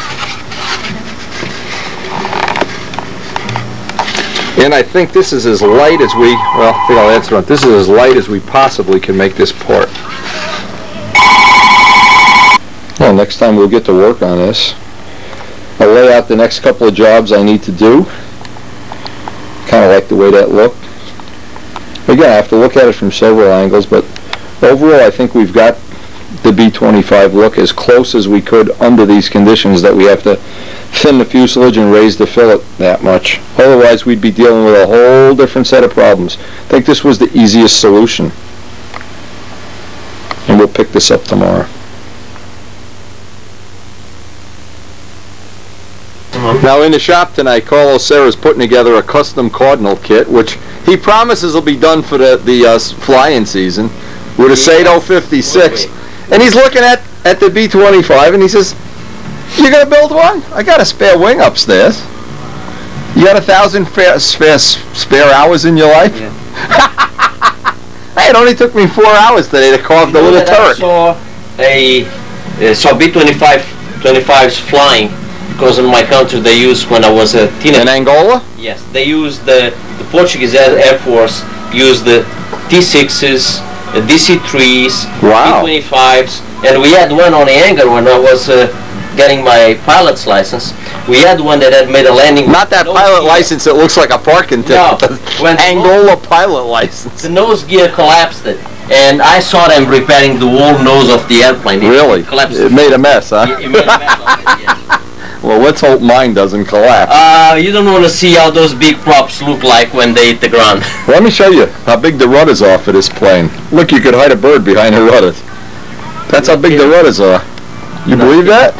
[SPEAKER 2] And I think this is as light as we, well, I think I'll answer on, this is as light as we possibly can make this part. Well, next time we'll get to work on this. I'll lay out the next couple of jobs I need to do. Kind of like the way that looked. Again, I have to look at it from several angles, but overall I think we've got the B-25 look as close as we could under these conditions that we have to thin the fuselage and raise the fillet that much. Otherwise we'd be dealing with a whole different set of problems. I think this was the easiest solution. And we'll pick this up tomorrow. Now in the shop tonight, Carlos Serra's putting together a custom Cardinal kit, which he promises will be done for the flying season with a Sato 56. And he's looking at the B-25 and he says, "You're going to build one? I got a spare wing upstairs. You got 1,000 spare hours in your life?" Yeah. Hey, it only took me 4 hours today to carve the little turret.
[SPEAKER 3] I saw B-25s flying. Because in my country they used, when I was a teenager.
[SPEAKER 2] In Angola?
[SPEAKER 3] Yes, they used the Portuguese Air Force used the T6s, the DC-3s,
[SPEAKER 2] wow.
[SPEAKER 3] B-25s, and we had one on the hangar when I was getting my pilot's license, we had one that had made a landing.
[SPEAKER 2] Not that
[SPEAKER 3] nose
[SPEAKER 2] pilot
[SPEAKER 3] gear.
[SPEAKER 2] license that looks like a parking
[SPEAKER 3] No,
[SPEAKER 2] ticket.
[SPEAKER 3] when the
[SPEAKER 2] Angola pilot license.
[SPEAKER 3] The nose gear collapsed it, and I saw them repairing the whole nose of the airplane.
[SPEAKER 2] Really?
[SPEAKER 3] Collapsed.
[SPEAKER 2] It made a mess, huh?
[SPEAKER 3] It made a mess of it, yes.
[SPEAKER 2] Well, let's hope mine doesn't collapse.
[SPEAKER 3] You don't want to see how those big props look like when they hit the ground.
[SPEAKER 2] Let me show you how big the rudders are for this plane. Look, you could hide a bird behind the rudders. That's how big the rudders are. You believe that?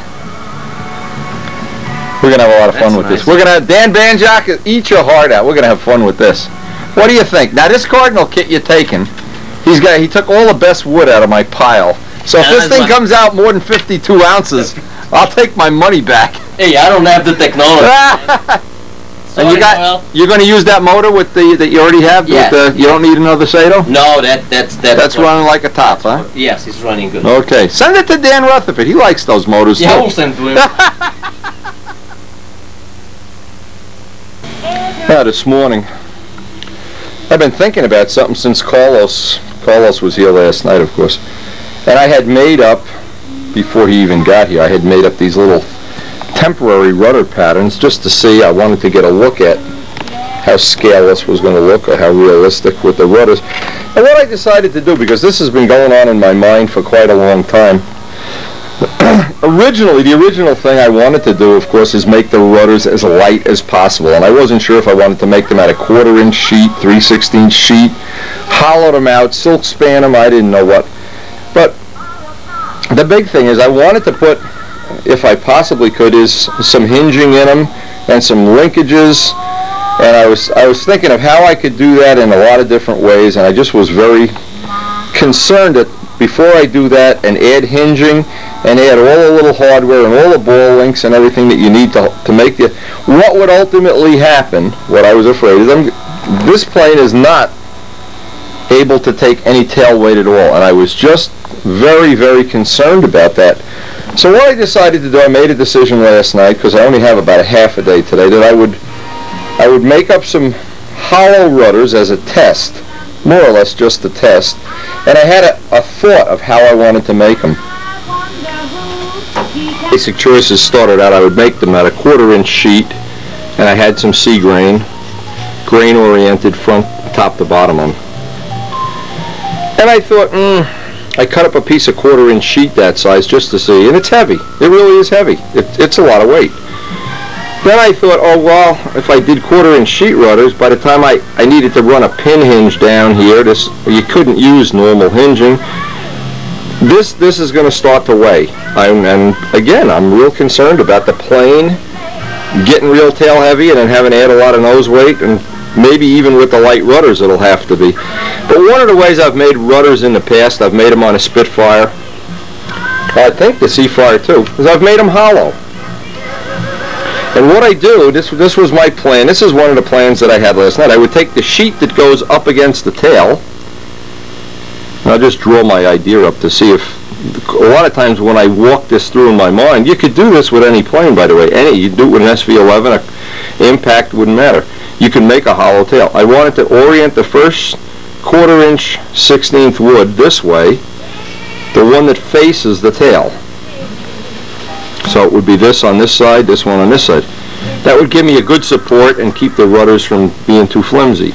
[SPEAKER 2] We're going to have a lot of fun with this. We're going to have Dan Banjak, eat your heart out. We're going to have fun with this. What do you think? Now, this Cardinal kit you're taking, he took all the best wood out of my pile. So if this thing comes out more than 52 ounces, I'll take my money back.
[SPEAKER 3] Hey, I don't have the technology.
[SPEAKER 2] And you're going to use that motor with that you already have?
[SPEAKER 3] Yes.
[SPEAKER 2] You don't need another Sato?
[SPEAKER 3] No, that's
[SPEAKER 2] running like a top, huh?
[SPEAKER 3] Yes, it's running good.
[SPEAKER 2] Okay. Send it to Dan Rutherford. He likes those motors
[SPEAKER 3] Yeah,
[SPEAKER 2] too.
[SPEAKER 3] we'll send to him.
[SPEAKER 2] This morning, I've been thinking about something since Carlos was here last night, of course. And I had made up, before he even got here, I had made up these little temporary rudder patterns just to see. I wanted to get a look at how scale this was going to look, or how realistic with the rudders. And what I decided to do, because this has been going on in my mind for quite a long time, the original thing I wanted to do, of course, is make the rudders as light as possible. And I wasn't sure if I wanted to make them out of 1/4" sheet, 3/16 sheet, hollow them out, silk span them, I didn't know what. But the big thing is I wanted to put, if I possibly could, is some hinging in them and some linkages. And I was thinking of how I could do that in a lot of different ways, and I just was very concerned that before I do that and add hinging and add all the little hardware and all the ball links and everything that you need to make it, what would ultimately happen, what I was afraid of, this plane is not able to take any tail weight at all, and I was just very, very concerned about that. So what I decided to do, I made a decision last night, because I only have about a half a day today, that I would make up some hollow rudders as a test, more or less just a test, and I had a thought of how I wanted to make them. Basic choices started out, I would make them out of 1/4" sheet, and I had some sea grain oriented front, top to bottom on. And I thought, I cut up a piece of 1/4" sheet that size just to see, and it's heavy. It really is heavy. It's a lot of weight. Then I thought, oh well, if I did 1/4" sheet rudders, by the time I needed to run a pin hinge down here, you couldn't use normal hinging. This is going to start to weigh. And again, I'm real concerned about the plane getting real tail heavy and then having to add a lot of nose weight, and maybe even with the light rudders it'll have to be. But one of the ways I've made rudders in the past, I've made them on a Spitfire, I think the Seafire too, is I've made them hollow. And what I do, this was my plan, this is one of the plans that I had last night. I would take the sheet that goes up against the tail, and I'll just draw my idea up to see if, a lot of times when I walk this through in my mind, you could do this with any plane, by the way, you do it with an SV11, impact, wouldn't matter. You can make a hollow tail. I wanted to orient the first 1/4" 16th wood this way, the one that faces the tail. So it would be this on this side, this one on this side. That would give me a good support and keep the rudders from being too flimsy.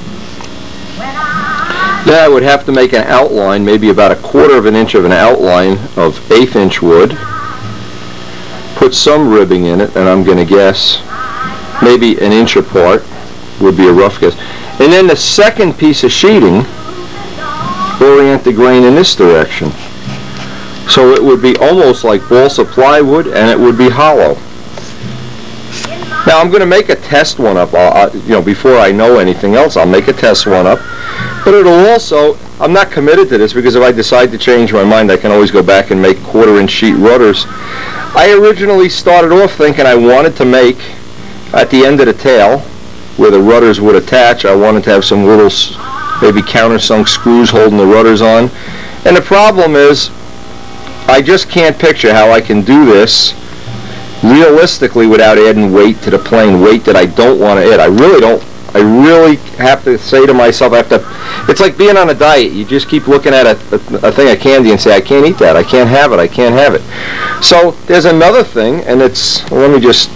[SPEAKER 2] Then I would have to make an outline, maybe about a 1/4 inch of an outline of 1/8" wood. Put some ribbing in it, and I'm going to guess maybe 1 inch apart would be a rough guess. And then the second piece of sheeting, orient the grain in this direction. So it would be almost like balsa plywood, and it would be hollow. Now I'm going to make a test one up. Before I know anything else, I'll make a test one up. But it'll also, I'm not committed to this, because if I decide to change my mind, I can always go back and make 1/4" sheet rudders. I originally started off thinking I wanted to make, at the end of the tail, where the rudders would attach, I wanted to have some little, maybe countersunk screws holding the rudders on. And the problem is, I just can't picture how I can do this realistically without adding weight to the plane, weight that I don't want to add. I really don't I really have to say to myself, it's like being on a diet. You just keep looking at a thing of candy and say, I can't eat that, I can't have it, I can't have it. So there's another thing, and it's, let me just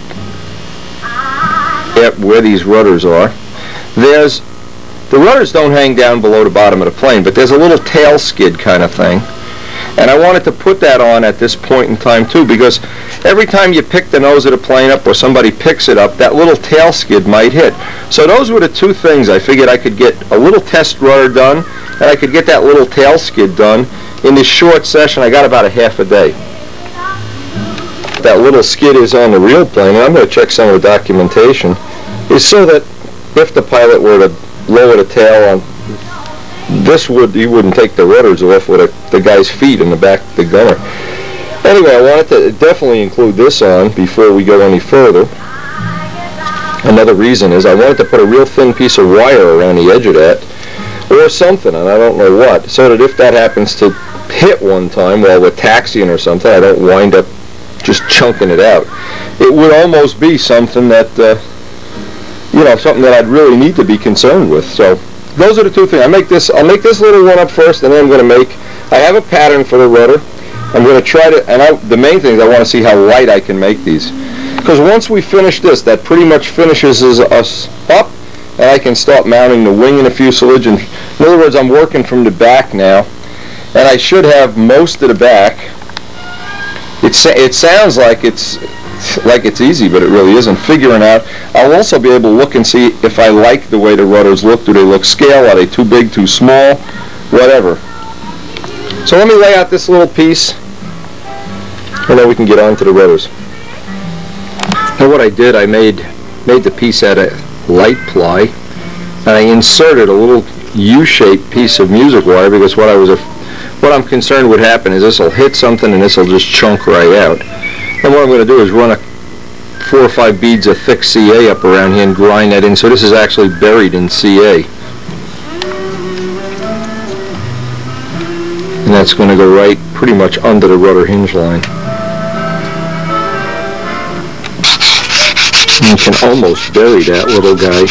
[SPEAKER 2] get where these rudders are. The rudders don't hang down below the bottom of the plane, but there's a little tail skid kind of thing. And I wanted to put that on at this point in time too, because every time you pick the nose of the plane up or somebody picks it up, that little tail skid might hit. So those were the two things. I figured I could get a little test rudder done, and I could get that little tail skid done in this short session. I got about a half a day. That little skid is on the real plane, and I'm going to check some of the documentation, is so that if the pilot were to lower the tail on this, he wouldn't take the rudders off with the guy's feet in the back of the gunner. Anyway, I wanted to definitely include this on before we go any further. Another reason is I wanted to put a real thin piece of wire around the edge of that, or something, and I don't know what, so that if that happens to hit one time while we're taxiing or something, I don't wind up just chunking it out. It would almost be something that, something that I'd really need to be concerned with. So those are the two things. I'll make this little one up first, and then I'm going to I have a pattern for the rudder. I'm going to try to, and the main thing is I want to see how light I can make these. Because once we finish this, that pretty much finishes us up, and I can start mounting the wing and the fuselage. And in other words, I'm working from the back now, and I should have most of the back. It sounds like it's easy, but it really isn't. Figuring out, I'll also be able to look and see if I like the way the rudders look. Do they look scale? Are they too big, too small? Whatever. So let me lay out this little piece, and then we can get on to the rudders. And what I did, I made the piece out of light ply, and I inserted a little U-shaped piece of music wire, because what I'm concerned would happen is this will hit something and this will just chunk right out. And what I'm going to do is run 4 or 5 beads of thick CA up around here and grind that in, so this is actually buried in CA. And that's going to go right pretty much under the rudder hinge line. And you can almost bury that little guy.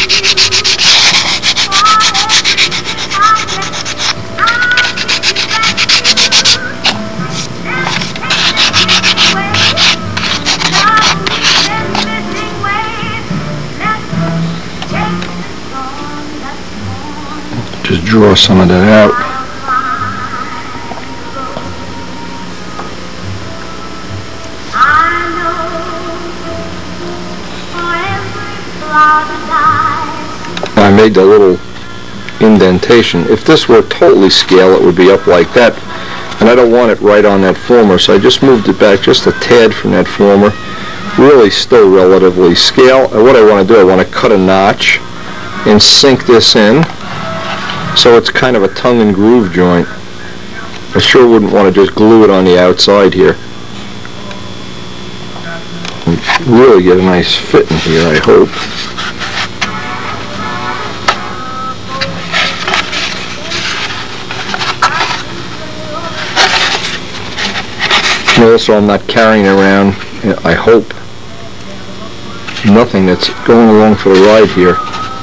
[SPEAKER 2] Just draw some of that out. I made the little indentation. If this were totally scale, it would be up like that, and I don't want it right on that former, so I just moved it back just a tad from that former. Really still relatively scale. And what I want to do, I want to cut a notch and sink this in, so it's kind of a tongue and groove joint. I sure wouldn't want to just glue it on the outside here. And really get a nice fit in here, I hope. And also, I'm not carrying around, I hope, nothing that's going along for the ride here.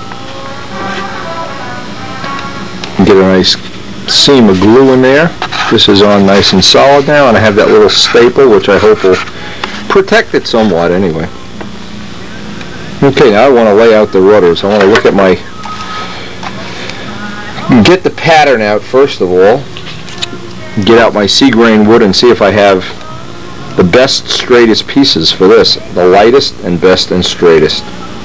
[SPEAKER 2] Get a nice seam of glue in there. This is on nice and solid now, and I have that little staple, which I hope will protect it somewhat anyway. Okay, now I want to lay out the rudders. I want to look at get the pattern out first of all, get out my sea-grain wood and see if I have the best, straightest pieces for this, the lightest and best and straightest.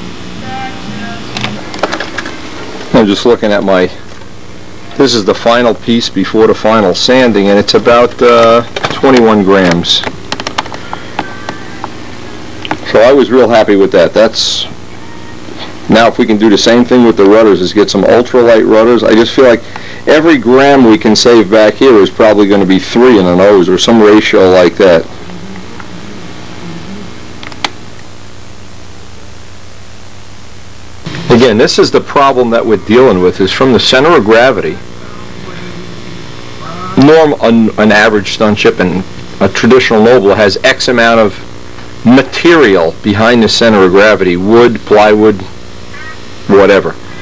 [SPEAKER 2] I'm just looking at this is the final piece before the final sanding, and it's about 21 grams. So I was real happy with that. Now if we can do the same thing with the rudders, is get some ultralight rudders. I just feel like every gram we can save back here is probably going to be 3 in a nose or some ratio like that. Again, this is the problem that we're dealing with, is from the center of gravity. An average stun ship and a traditional Noble has X amount of material behind the center of gravity, wood, plywood, whatever.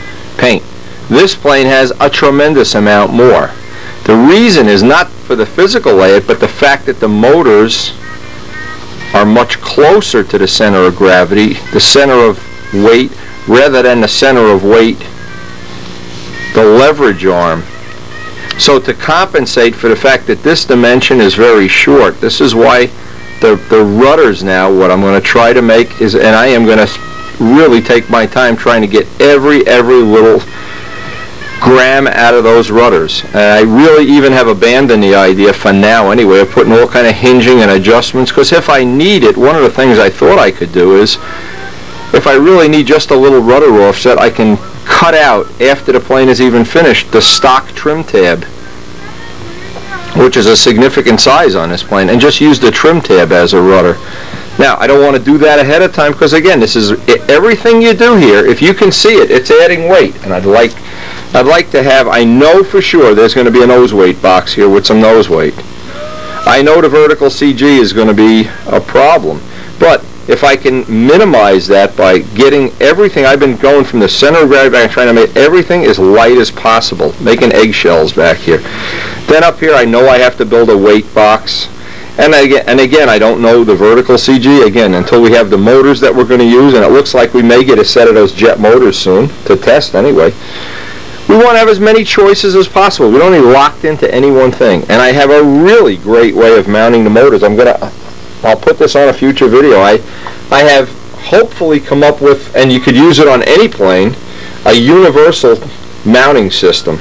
[SPEAKER 2] paint. This plane has a tremendous amount more. The reason is not for the physical layout, but the fact that the motors are much closer to the center of gravity, the center of weight, rather than the center of weight, the leverage arm. So to compensate for the fact that this dimension is very short, this is why the rudders now, what I'm going to try to make is, and I am going to really take my time trying to get every little gram out of those rudders. And I really even have abandoned the idea for now anyway of putting all kind of hinging and adjustments, because if I need it, one of the things I thought I could do is, if I really need just a little rudder offset, I can cut out, after the plane is even finished, the stock trim tab, which is a significant size on this plane, and just use the trim tab as a rudder. Now, I don't want to do that ahead of time, because again, this is everything you do here. If you can see it, it's adding weight, and I'd like to have, I know for sure there's going to be a nose weight box here with some nose weight. I know the vertical CG is going to be a problem, but if I can minimize that by getting everything, I've been going from the center of gravity back and trying to make everything as light as possible, making eggshells back here. Then up here I know I have to build a weight box. And again, I don't know the vertical CG, again, until we have the motors that we're going to use, and it looks like we may get a set of those jet motors soon, to test anyway. We want to have as many choices as possible. We don't need locked into any one thing. And I have a really great way of mounting the motors. I'll put this on a future video. I have hopefully come up with, and you could use it on any plane, a universal mounting system.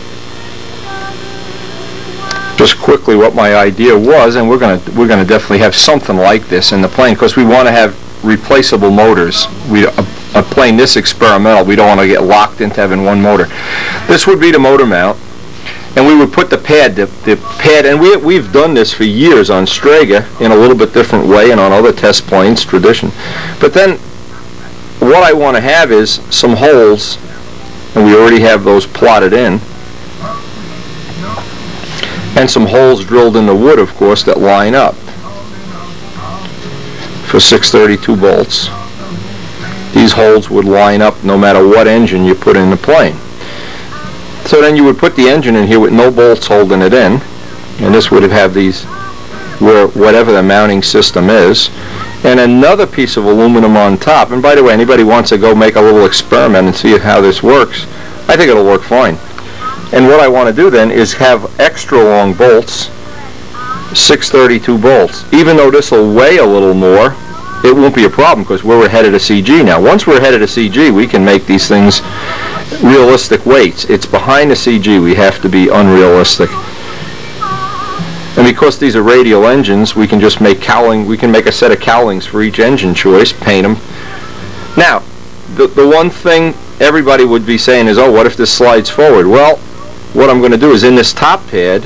[SPEAKER 2] Just quickly what my idea was, and we're going to definitely have something like this in the plane, because we want to have replaceable motors. A plane this experimental, we don't want to get locked into having one motor. This would be the motor mount, and we would put the pad, and we've done this for years on Strega in a little bit different way and on other test planes, tradition. But then what I want to have is some holes, and we already have those plotted in, and some holes drilled in the wood, of course, that line up for 632 bolts. These holes would line up no matter what engine you put in the plane. So then you would put the engine in here with no bolts holding it in, and this would have these, where whatever the mounting system is, and another piece of aluminum on top. And by the way, anybody wants to go make a little experiment and see how this works, I think it'll work fine. And what I want to do then is have extra long bolts, 632 bolts. Even though this will weigh a little more, it won't be a problem, because we're ahead of the CG now. Once we're ahead of the CG, we can make these things realistic weights. It's behind the CG we have to be unrealistic. And because these are radial engines, we can just make cowling. We can make a set of cowlings for each engine choice, paint them. Now, the one thing everybody would be saying is, oh, what if this slides forward? Well, what I'm going to do is in this top pad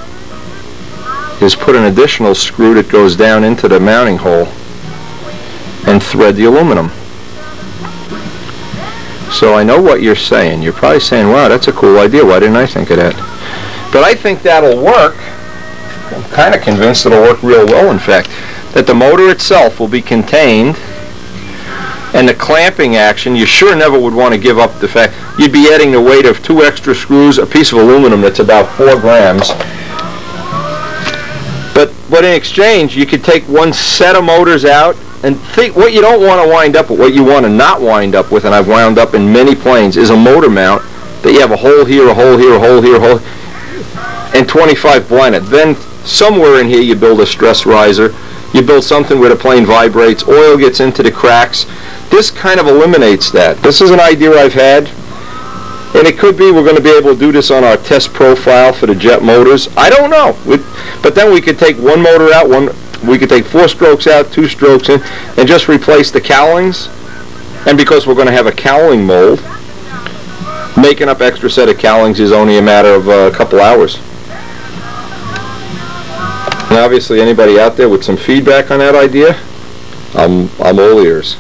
[SPEAKER 2] is put an additional screw that goes down into the mounting hole and thread the aluminum. So I know what you're saying. You're probably saying, wow, that's a cool idea. Why didn't I think of that? But I think that'll work. I'm kind of convinced it'll work real well, in fact, that the motor itself will be contained, and the clamping action, you sure never would want to give up the fact you'd be adding the weight of 2 extra screws, a piece of aluminum that's about 4 grams. But in exchange, you could take one set of motors out and think what you don't want to wind up with, what you want to not wind up with, and I've wound up in many planes, is a motor mount that you have a hole here, a hole here, a hole here, a hole, and 25 blinded. Then somewhere in here you build a stress riser, you build something where the plane vibrates, oil gets into the cracks. This kind of eliminates that. This is an idea I've had, and it could be we're going to be able to do this on our test profile for the jet motors. I don't know. But then we could take one motor out, we could take 4 strokes out, 2 strokes in, and just replace the cowlings. And because we're going to have a cowling mold, making up extra set of cowlings is only a matter of a couple hours. And obviously anybody out there with some feedback on that idea, I'm all ears.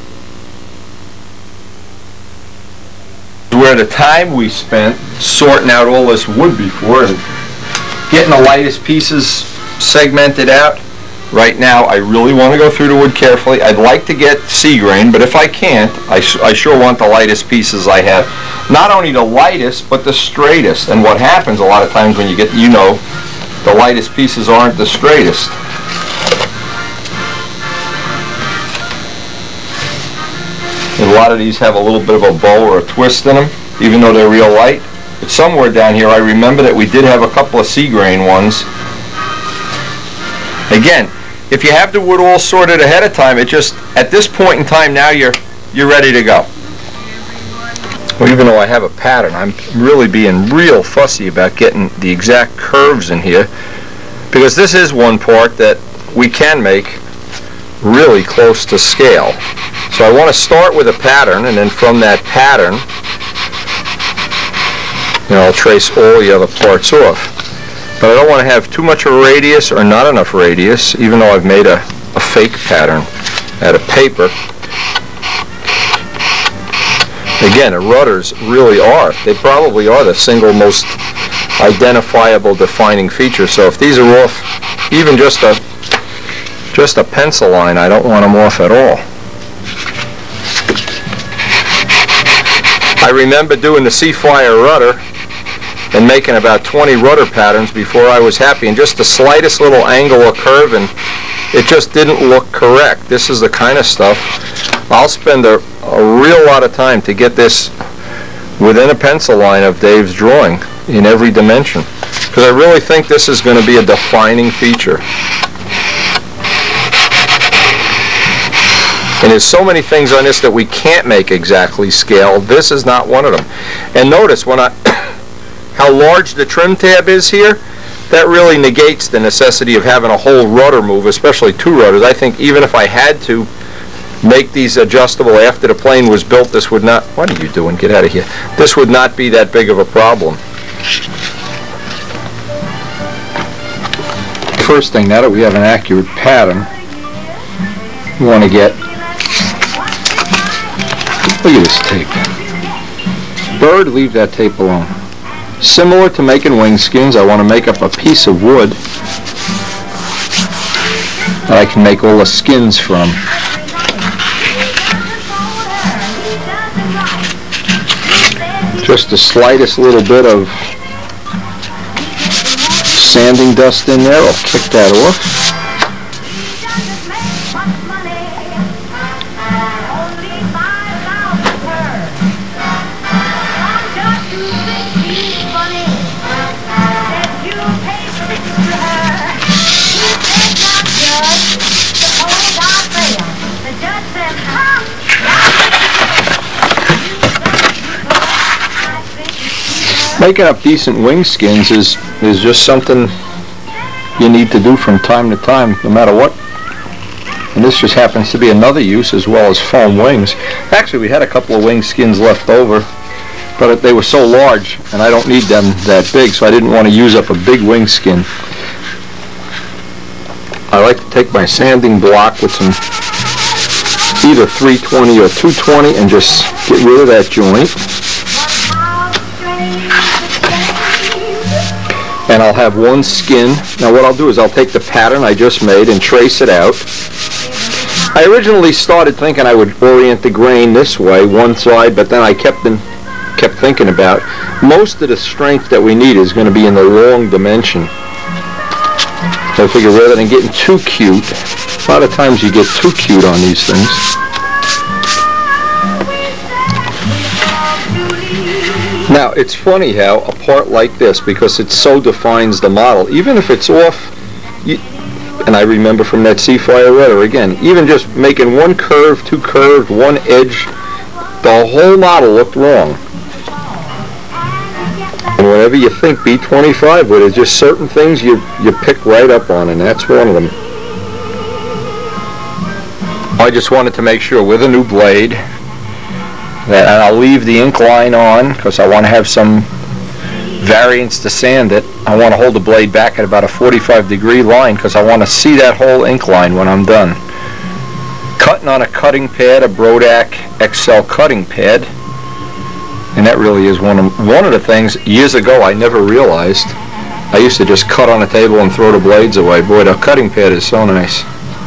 [SPEAKER 2] Where the time we spent sorting out all this wood before and getting the lightest pieces segmented out, Right now, I really want to go through the wood carefully. I'd like to get sea grain, but if I can't, I sure want the lightest pieces I have. Not only the lightest, but the straightest. And what happens a lot of times when you get, the lightest pieces aren't the straightest. And a lot of these have a little bit of a bow or a twist in them, even though they're real light. But somewhere down here, I remember that we did have a couple of sea grain ones. Again, if you have the wood all sorted ahead of time, it just, at this point in time now, you're ready to go. Well, even though I have a pattern, I'm really being real fussy about getting the exact curves in here, because this is one part that we can make really close to scale. So I want to start with a pattern, and then from that pattern, I'll trace all the other parts off. But I don't want to have too much of a radius or not enough radius, even though I've made a fake pattern out of paper. Again, the rudders really they probably are the single most identifiable defining feature. So if these are off even just a pencil line, I don't want them off at all. I remember doing the Seaflyer rudder and making about 20 rudder patterns before I was happy, and just the slightest little angle or curve, and it just didn't look correct. This is the kind of stuff I'll spend a real lot of time to get this within a pencil line of Dave's drawing in every dimension, because I really think this is going to be a defining feature. And there's so many things on this that we can't make exactly scale. This is not one of them. And notice when how large the trim tab is here, that really negates the necessity of having a whole rudder move, especially two rudders. I think even if I had to make these adjustable after the plane was built, this would not, what are you doing? Get out of here. This would not be that big of a problem. First thing, now that we have an accurate pattern, we want to get, look at this tape. Bird, leave that tape alone. Similar to making wing skins, I want to make up a piece of wood that I can make all the skins from. Just the slightest little bit of sanding dust in there, I'll kick that off. Making up decent wing skins is just something you need to do from time to time, no matter what. And this just happens to be another use, as well as foam wings. Actually, we had a couple of wing skins left over, but they were so large, and I don't need them that big, so I didn't want to use up a big wing skin. I like to take my sanding block with some either 320 or 220 and just get rid of that joint. And I'll have one skin. Now what I'll do is I'll take the pattern I just made and trace it out. I originally started thinking I would orient the grain this way, one side, but then I kept thinking about most of the strength that we need is going to be in the long dimension. So I figure rather than getting too cute, a lot of times you get too cute on these things. Now, it's funny how a part like this, because it so defines the model, even if it's off, and I remember from that Seaflyer rudder, again, even just making one curve, two curved, one edge, the whole model looked wrong. And whenever you think B25 with it, just certain things you pick right up on, and that's one of them. I just wanted to make sure with a new blade, and I'll leave the ink line on because I want to have some variance to sand it. I want to hold the blade back at about a 45-degree line because I want to see that whole ink line when I'm done. Cutting on a cutting pad, a Brodak XL cutting pad, and that really is one of the things years ago I never realized I used to just cut on the table and throw the blades away. Boy, the cutting pad is so nice.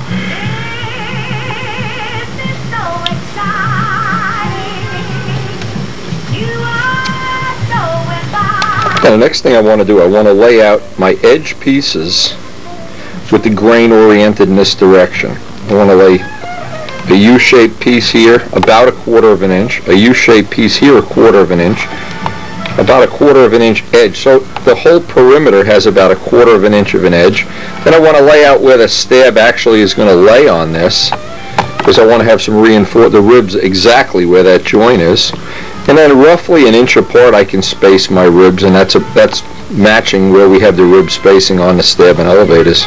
[SPEAKER 2] Now, the next thing I want to do, I want to lay out my edge pieces with the grain oriented in this direction. I want to lay a U-shaped piece here, about 1/4 of an inch, a U-shaped piece here, 1/4 of an inch, about 1/4 of an inch edge. So the whole perimeter has about 1/4 of an inch of an edge. Then I want to lay out where the stab actually is going to lay on this, because I want to have some reinforce the ribs exactly where that joint is. And then roughly 1 inch apart I can space my ribs, and that's matching where we have the rib spacing on the stab and elevators.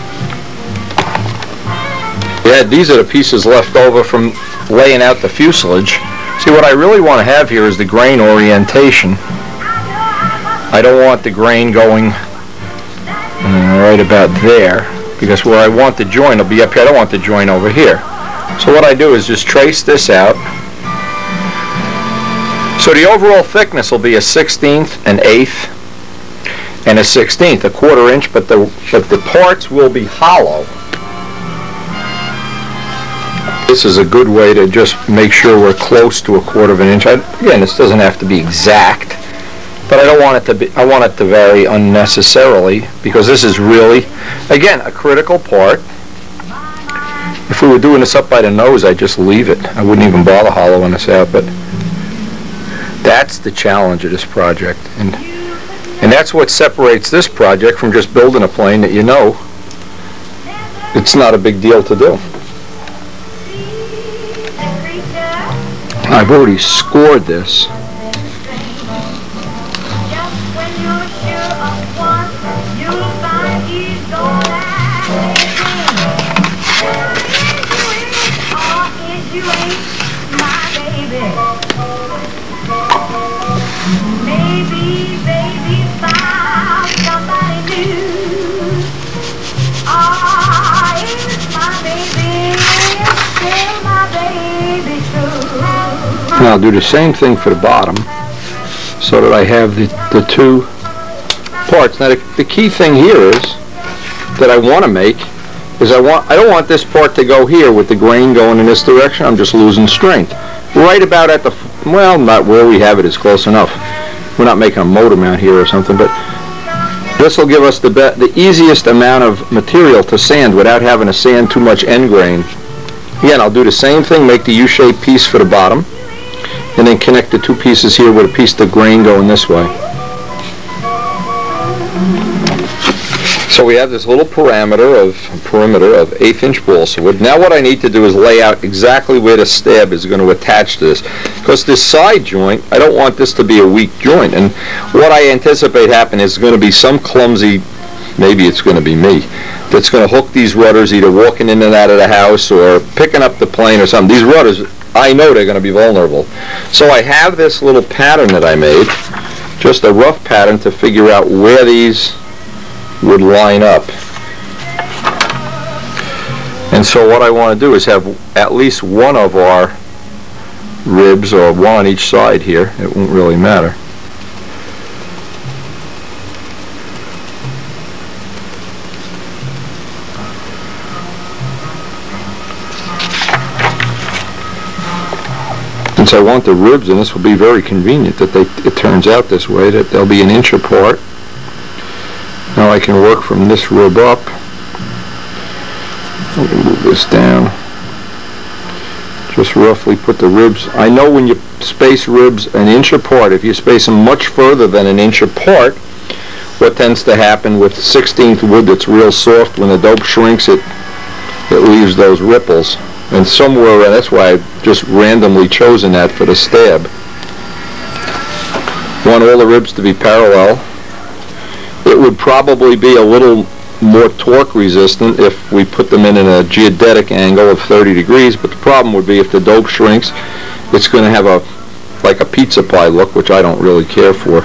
[SPEAKER 2] Yeah, these are the pieces left over from laying out the fuselage. See, what I really want to have here is the grain orientation. I don't want the grain going right about there, because where I want the joint will be up here. I don't want the joint over here. So what I do is just trace this out. So the overall thickness will be a 1/16, an 1/8, and a 1/16, 1/4 inch, but the parts will be hollow. This is a good way to just make sure we're close to 1/4 of an inch. Again, this doesn't have to be exact, but I don't want it to be. I want it to vary unnecessarily, because this is really, again, a critical part. If we were doing this up by the nose, I'd just leave it. I wouldn't even bother hollowing this out, but that's the challenge of this project, and that's what separates this project from just building a plane that you know it's not a big deal to do. I've already scored this. Now I'll do the same thing for the bottom, so that I have the two parts. Now the key thing here is that I want to make is I don't want this part to go here with the grain going in this direction. I'm just losing strength. Right about at the, well, not where we have it is close enough. We're not making a motor mount here or something, but this will give us the easiest amount of material to sand without having to sand too much end grain. Again, I'll do the same thing, make the U-shaped piece for the bottom, and then connect the two pieces here with a piece of grain going this way. So we have this little perimeter of 1/8 inch balsa wood. Now what I need to do is lay out exactly where the stab is going to attach to this, because this side joint, I don't want this to be a weak joint, and what I anticipate happening is going to be some clumsy, maybe it's going to be me, that's going to hook these rudders either walking in and out of the house or picking up the plane or something. These rudders, I know they're going to be vulnerable. So I have this little pattern that I made, just a rough pattern to figure out where these would line up. And so what I want to do is have at least one of our ribs, or one on each side here, it won't really matter. Since I want the ribs, and this will be very convenient that it turns out this way, that they'll be 1 inch apart. Now I can work from this rib up. Let me move this down. Just roughly put the ribs. I know when you space ribs 1 inch apart, if you space them much further than 1 inch apart, what tends to happen with 16th wood that's real soft, when the dope shrinks, it leaves those ripples. And somewhere, and that's why I've just randomly chosen that for the stab. Want all the ribs to be parallel. It would probably be a little more torque resistant if we put them in a geodetic angle of 30 degrees, but the problem would be if the dope shrinks, it's going to have like a pizza pie look, which I don't really care for.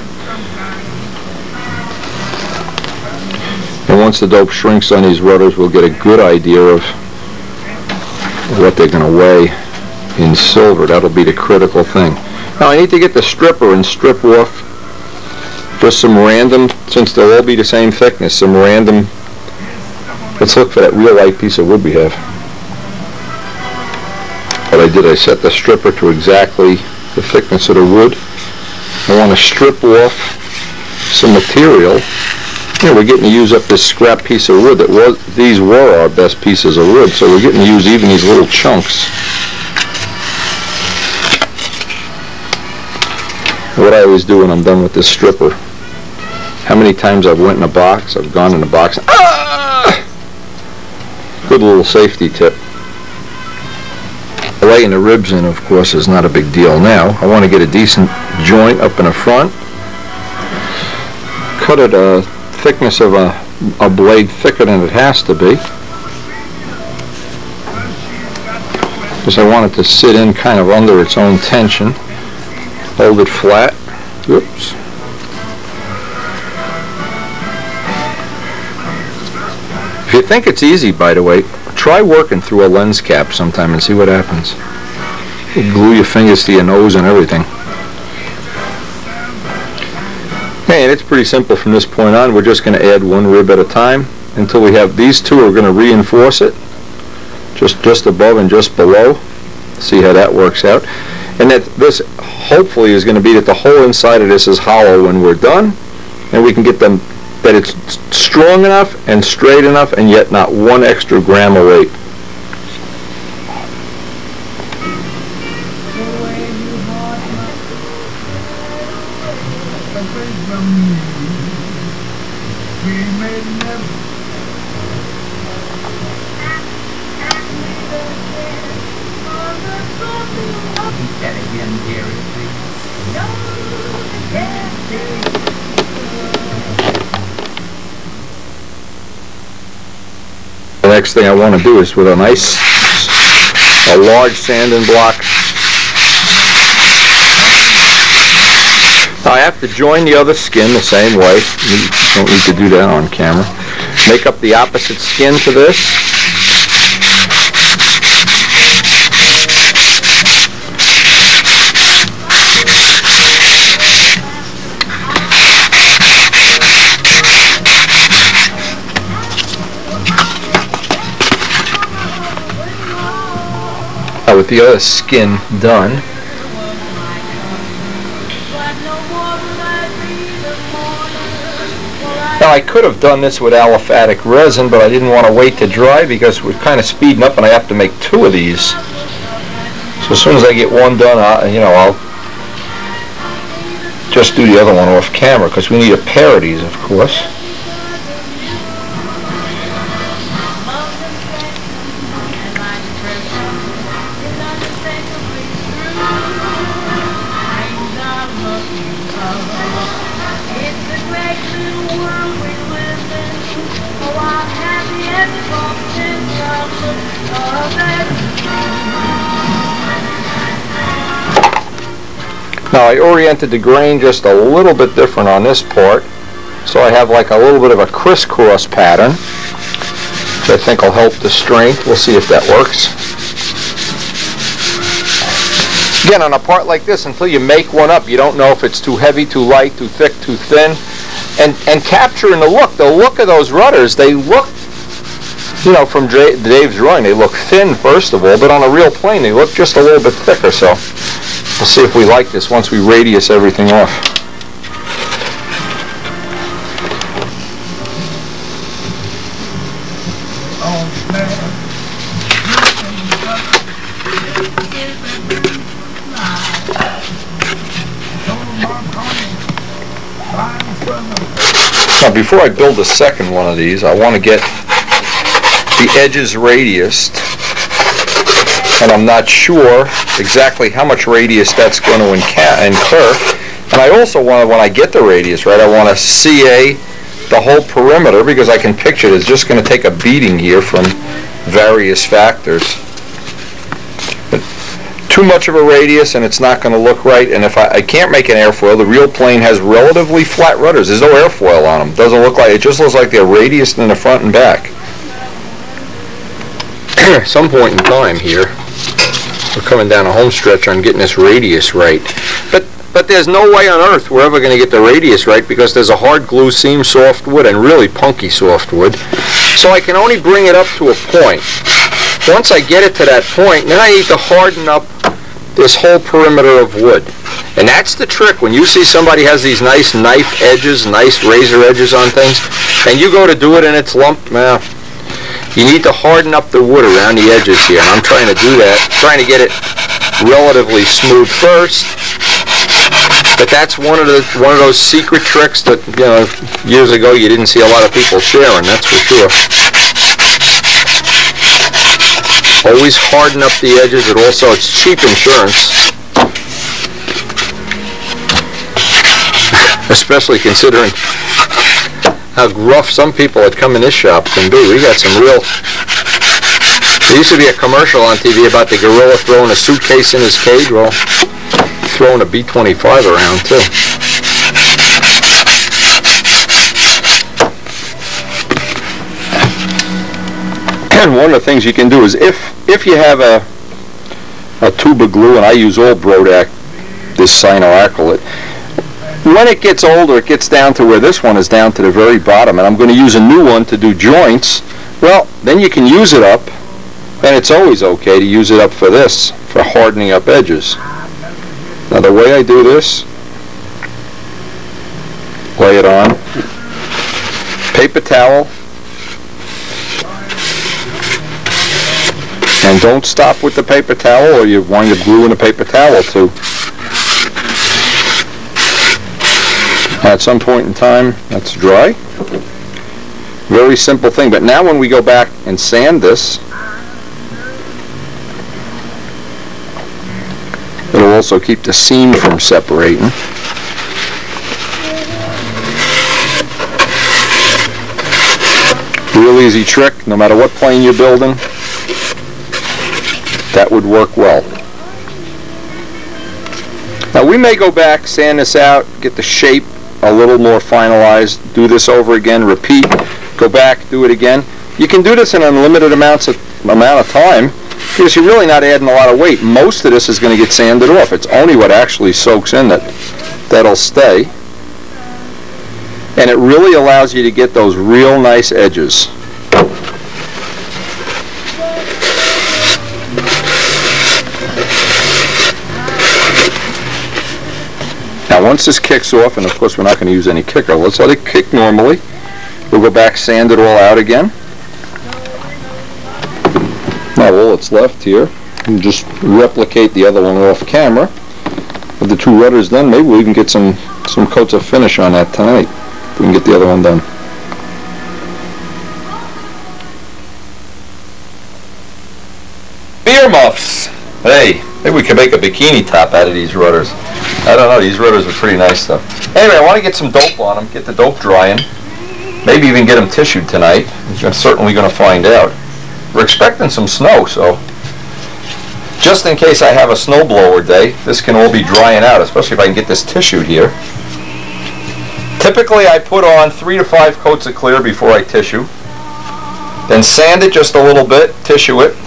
[SPEAKER 2] And once the dope shrinks on these rudders, we'll get a good idea of what they're going to weigh in silver. That'll be the critical thing. Now I need to get the stripper and strip off Just some random, since they'll all be the same thickness, some random, let's look for that real light piece of wood we have. What I did, I set the stripper to exactly the thickness of the wood. I want to strip off some material. Yeah, we're getting to use up this scrap piece of wood these were our best pieces of wood, so we're getting to use even these little chunks. What I always do when I'm done with this stripper, how many times I've went in a box, I've gone in a box, good little safety tip. Laying the ribs in, of course, is not a big deal now. I want to get a decent joint up in the front. Cut it a thickness of a blade thicker than it has to be, because I want it to sit in kind of under its own tension. Hold it flat. Oops. If you think it's easy, by the way, try working through a lens cap sometime and see what happens. You glue your fingers to your nose and everything. Okay, and it's pretty simple from this point on. We're just going to add one rib at a time until we have these two. We're going to reinforce it just above and just below. See how that works out. And that this hopefully is going to be that the whole inside of this is hollow when we're done, and we can get them that it's strong enough and straight enough and yet not one extra gram of weight. The next thing I want to do is with a large sanding block. Now I have to join the other skin the same way. You don't need to do that on camera. Make up the opposite skin to this. With the other skin done, now I could have done this with aliphatic resin, but I didn't want to wait to dry because we're kind of speeding up and I have to make two of these. So as soon as I get one done, I'll just do the other one off camera because we need a pair of these, of course. Now I oriented the grain just a little bit different on this part, so I have like a little bit of a crisscross pattern, which I think will help the strength. We'll see if that works. Again, on a part like this, until you make one up, you don't know if it's too heavy, too light, too thick, too thin. And capturing the look of those rudders, they look, from Dave's drawing, they look thin first of all, but on a real plane they look just a little bit thicker. So we'll see if we like this once we radius everything off. Now before I build a second one of these, I want to get the edges radiused, and I'm not sure exactly how much radius that's going to incur. And I also want to, when I get the radius right, I want to CA the whole perimeter, because I can picture it. It's just going to take a beating here from various factors. But too much of a radius and it's not going to look right, and if I can't make an airfoil, the real plane has relatively flat rudders. There's no airfoil on them. Doesn't look like, it just looks like they're radiused in the front and back. At some point in time here, we're coming down a home stretch on getting this radius right. But But there's no way on earth we're ever going to get the radius right because there's a hard glue seam softwood and really punky softwood. So I can only bring it up to a point. Once I get it to that point, then I need to harden up this whole perimeter of wood. And that's the trick. When you see somebody has these nice knife edges, nice razor edges on things, and you go to do it and it's lumped, well, you need to harden up the wood around the edges here. And I'm trying to do that, trying to get it relatively smooth first. But that's one of those secret tricks that, you know, years ago you didn't see a lot of people sharing, that's for sure. Always harden up the edges. It also, it's cheap insurance. Especially considering how rough some people that come in this shop can be. We got some real... There used to be a commercial on TV about the gorilla throwing a suitcase in his cage. Well, throwing a B-25 around too. And one of the things you can do is if you have a tube of glue, and I use old Brodac, this cyanoacrylate, when it gets older, it gets down to where this one is down to the very bottom, and I'm going to use a new one to do joints. Well, then you can use it up, and it's always okay to use it up for this, for hardening up edges. Now the way I do this, lay it on, paper towel, and don't stop with the paper towel or you wind up gluing the paper towel too. At some point in time, that's dry. Very simple thing, but now when we go back and sand this, it'll also keep the seam from separating. Real easy trick, no matter what plane you're building, that would work well. Now we may go back, sand this out, get the shape a little more finalized, do this over again, repeat, go back, do it again. You can do this in unlimited amount of time because you're really not adding a lot of weight. Most of this is going to get sanded off. It's only what actually soaks in that'll stay. And it really allows you to get those real nice edges. Now once this kicks off, and of course we're not going to use any kicker, let's let it kick normally. We'll go back, sand it all out again. Now all that's left here, and just replicate the other one off camera. With the two rudders done, maybe we can get some coats of finish on that tonight. We can get the other one done. Beer muffs! Hey, maybe we can make a bikini top out of these rudders. I don't know, these rudders are pretty nice though. Anyway, I want to get some dope on them, get the dope drying. Maybe even get them tissued tonight. We're certainly going to find out. We're expecting some snow, so just in case I have a snowblower day, this can all be drying out, especially if I can get this tissued here. Typically I put on 3 to 5 coats of clear before I tissue. Then sand it just a little bit, tissue it.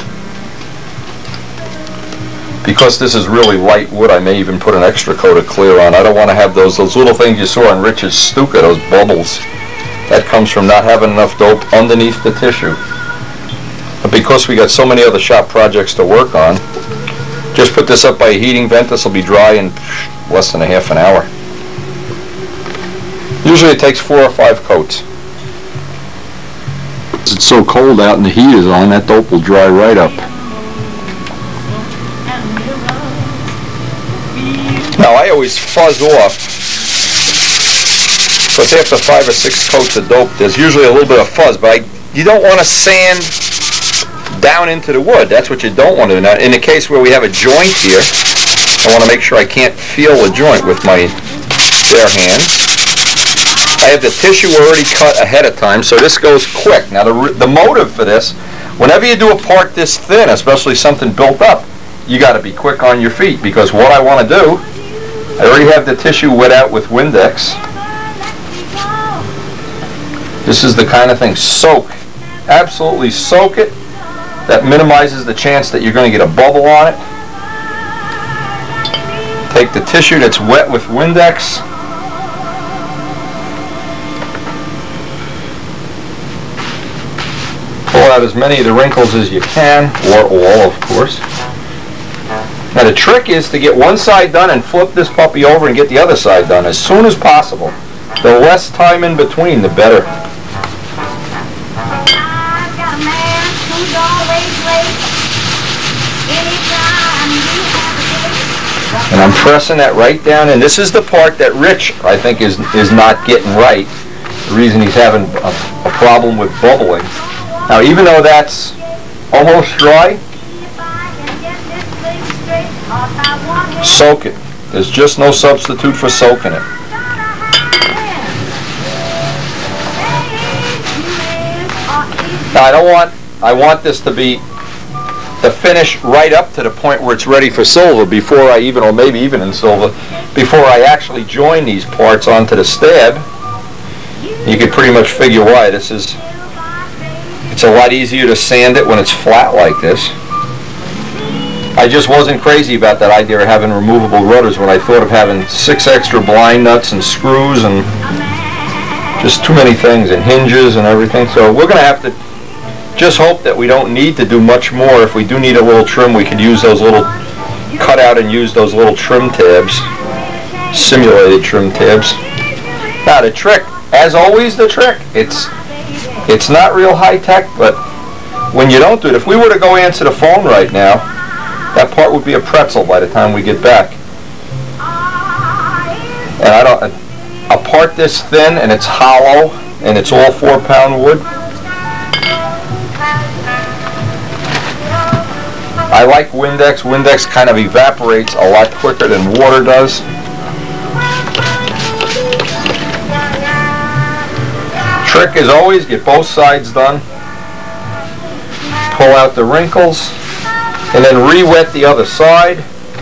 [SPEAKER 2] Because this is really light wood, I may even put an extra coat of clear on. I don't want to have those little things you saw on Rich's Stuka, those bubbles. That comes from not having enough dope underneath the tissue. But because we got so many other shop projects to work on, just put this up by a heating vent. This will be dry in less than a half an hour. Usually it takes 4 or 5 coats. It's so cold out and the heat is on, that dope will dry right up. Now I always fuzz off, because after 5 or 6 coats of dope there's usually a little bit of fuzz, but you don't want to sand down into the wood. That's what you don't want to do. Now in the case where we have a joint here, I want to make sure I can't feel the joint with my bare hands. I have the tissue already cut ahead of time, so this goes quick. Now the motive for this, whenever you do a part this thin, especially something built up, you got to be quick on your feet, because what I want to do, I already have the tissue wet out with Windex. This is the kind of thing, soak. Absolutely soak it. That minimizes the chance that you're going to get a bubble on it. Take the tissue that's wet with Windex. Pull out as many of the wrinkles as you can, or all, of course. Now the trick is to get one side done and flip this puppy over and get the other side done as soon as possible. The less time in between, the better. And I'm pressing that right down, and this is the part that Rich, I think, is not getting right. The reason he's having a problem with bubbling. Now, even though that's almost dry, soak it. There's just no substitute for soaking it. Now, I want this to be the finish right up to the point where it's ready for silver before I even, or maybe even in silver, before I actually join these parts onto the stab. You can pretty much figure why. It's a lot easier to sand it when it's flat like this. I just wasn't crazy about that idea of having removable rudders when I thought of having 6 extra blind nuts and screws and just too many things, and hinges and everything. So we're going to have to just hope that we don't need to do much more. If we do need a little trim, we could use those little, cut out and use those little trim tabs, simulated trim tabs. Now the trick, as always the trick, it's not real high tech, but when you don't do it, if we were to go answer the phone right now, that part would be a pretzel by the time we get back. And a part this thin and it's hollow and it's all 4-pound wood. I like Windex. Windex kind of evaporates a lot quicker than water does. Trick is always get both sides done. Pull out the wrinkles and then re-wet the other side.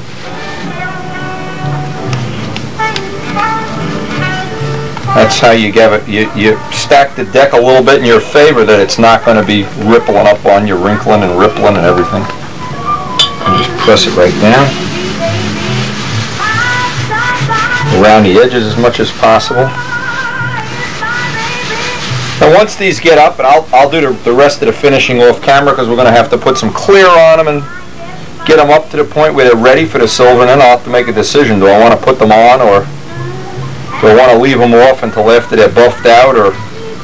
[SPEAKER 2] That's how you give it. You stack the deck a little bit in your favor that it's not going to be rippling up on you, wrinkling and rippling and everything. And just press it right down around the edges as much as possible. Now once these get up, and I'll do the rest of the finishing off camera because we're going to have to put some clear on them and get them up to the point where they're ready for the silver, and then I'll have to make a decision. Do I want to put them on, or do I want to leave them off until after they're buffed out? Or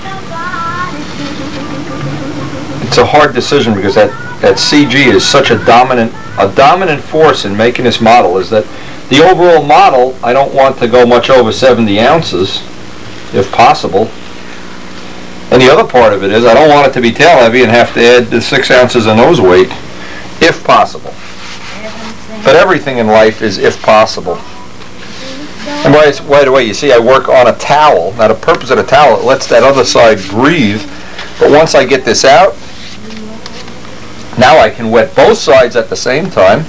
[SPEAKER 2] it's a hard decision because that CG is such a dominant force in making this model. Is that the overall model, I don't want to go much over 70 ounces if possible. And the other part of it is I don't want it to be tail heavy and have to add the 6 ounces of nose weight if possible. But everything in life is if possible. And by the way, you see I work on a towel. Now the purpose of the towel, it lets that other side breathe. But once I get this out, now I can wet both sides at the same time.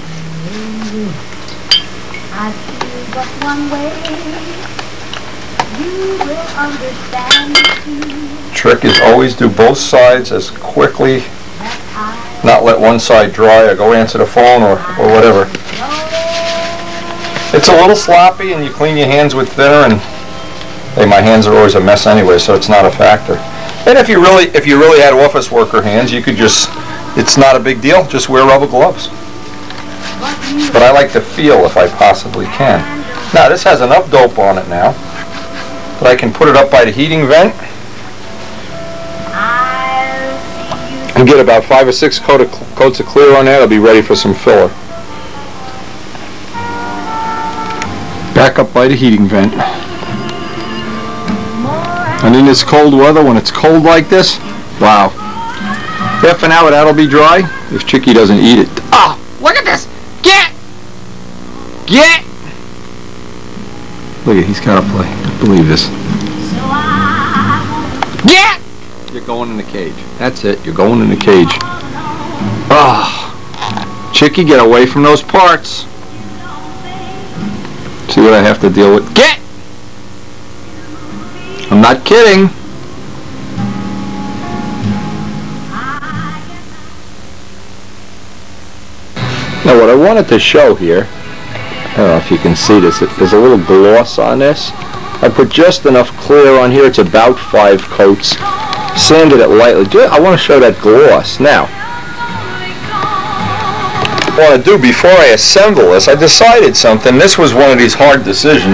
[SPEAKER 2] Trick is always do both sides as quickly, not let one side dry or go answer the phone or whatever. It's a little sloppy and you clean your hands with thinner, and hey, my hands are always a mess anyway, so it's not a factor. And if you really had office worker hands, you could just, it's not a big deal, just wear rubber gloves. But I like to feel if I possibly can. Now this has enough dope on it now that I can put it up by the heating vent and get about 5 or 6 coats of clear on there. It'll be ready for some filler. Back up by the heating vent. And in this cold weather, when it's cold like this, wow. Half an hour that'll be dry if Chicky doesn't eat it. Ah, look at this! Get! Look at, he's got to play. I believe this. Get! You're going in the cage. That's it. You're going in the cage. Ah, Chicky, get away from those parts. See what I have to deal with? Get! I'm not kidding. Now what I wanted to show here I don't know if you can see this. There's a little gloss on this. I put just enough clear on here. It's about 5 coats. Sanded it lightly. I want to show that gloss. Now, what I want to do before I assemble this, I decided something. This was one of these hard decisions.